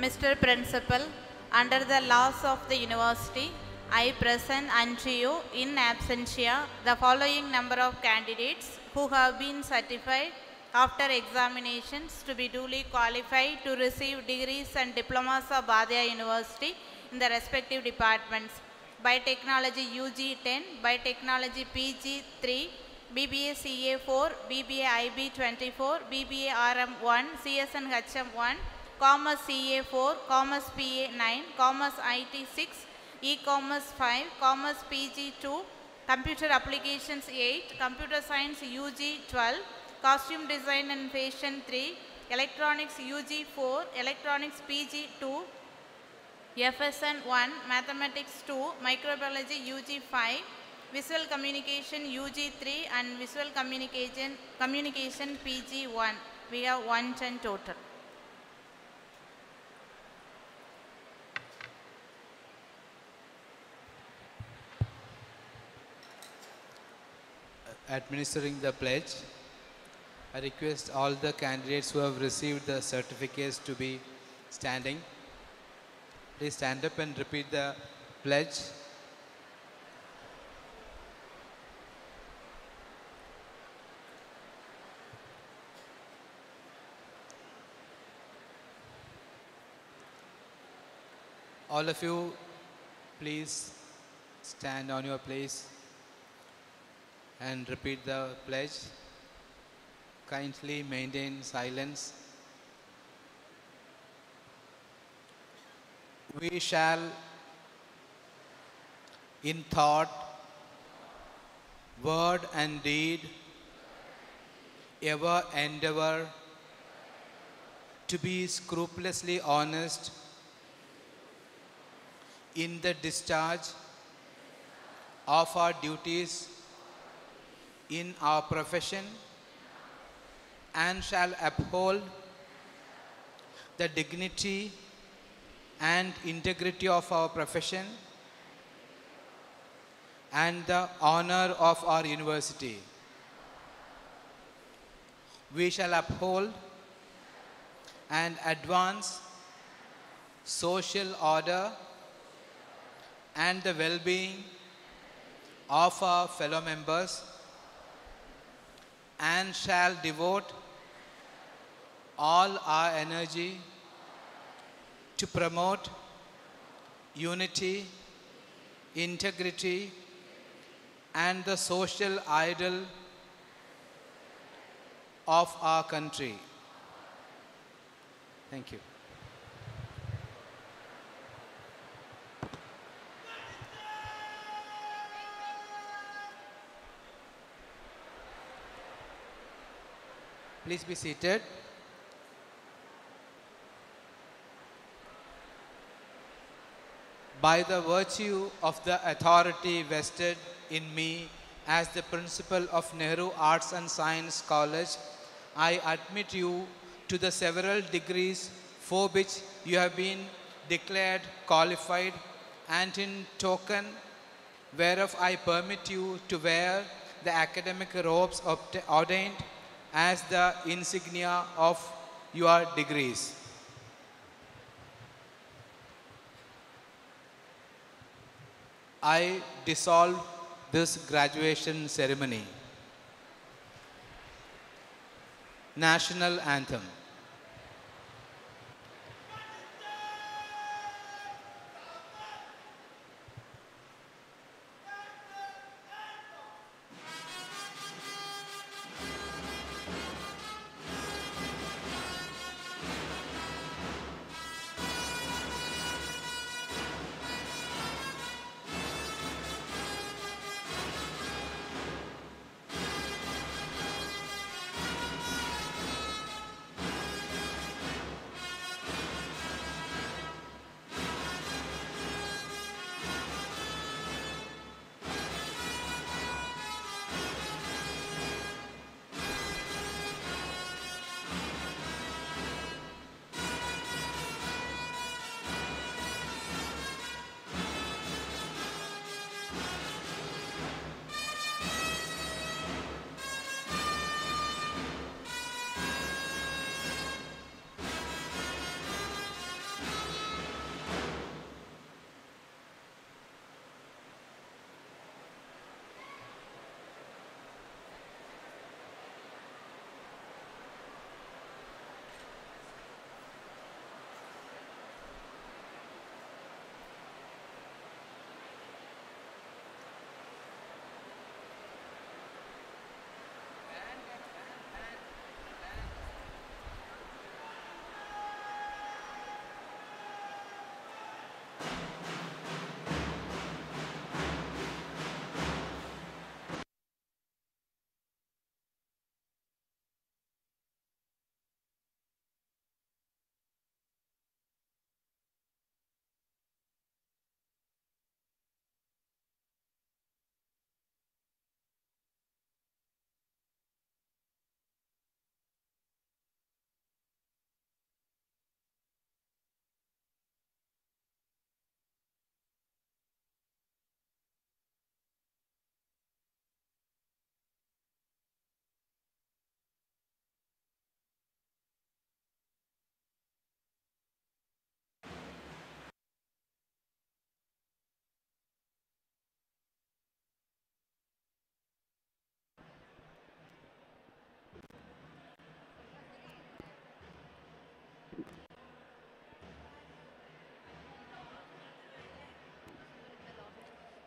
Mr. Principal, under the laws of the university, I present unto you in absentia the following number of candidates who have been certified after examinations to be duly qualified to receive degrees and diplomas of Badya University in the respective departments: Biotechnology UG 10, Biotechnology PG 3, BBA CA 4, BBA IB 24, BBA RM 1, CSN HM 1, Commerce CA 4, Commerce PA 9, Commerce IT 6, E-Commerce 5, Commerce PG 2, Computer Applications 8, Computer Science UG 12, Costume Design and Fashion 3, Electronics UG 4, Electronics PG 2, FSN 1, Mathematics 2, Microbiology UG 5, Visual Communication UG 3 and Visual Communication PG 1. We have 110 total. Administering the pledge, I request all the candidates who have received the certificates to be standing. Please stand up and repeat the pledge. All of you, please stand on your place and repeat the pledge. Kindly maintain silence. We shall, in thought, word and deed, ever endeavor to be scrupulously honest in the discharge of our duties in our profession, and shall uphold the dignity and integrity of our profession and the honor of our university. We shall uphold and advance social order and the well-being of our fellow members, and shall devote all our energy to promote unity, integrity, and the social ideal of our country. Thank you. Please be seated. By the virtue of the authority vested in me as the principal of Nehru Arts and Science College, I admit you to the several degrees for which you have been declared qualified, and in token whereof I permit you to wear the academic robes ordained as the insignia of your degrees. I dissolve this graduation ceremony. National Anthem.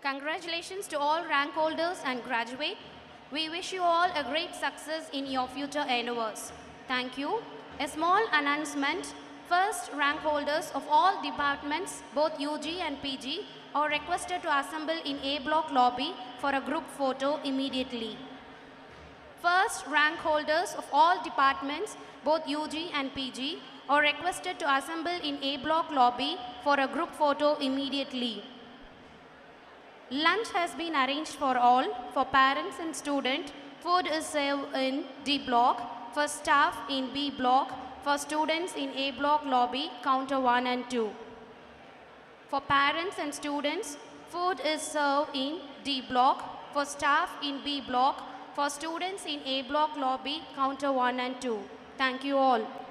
Congratulations to all rank holders and graduates. We wish you all a great success in your future endeavors. Thank you. A small announcement. First rank holders of all departments, both UG and PG, are requested to assemble in A block lobby for a group photo immediately. First rank holders of all departments, both UG and PG, are requested to assemble in A block lobby for a group photo immediately. Lunch has been arranged for all. For parents and students, food is served in D block. For staff in B block. For students in A block lobby, counter 1 and 2. For parents and students, food is served in D block. For staff in B block. For students in A block lobby, counter 1 and 2. Thank you all.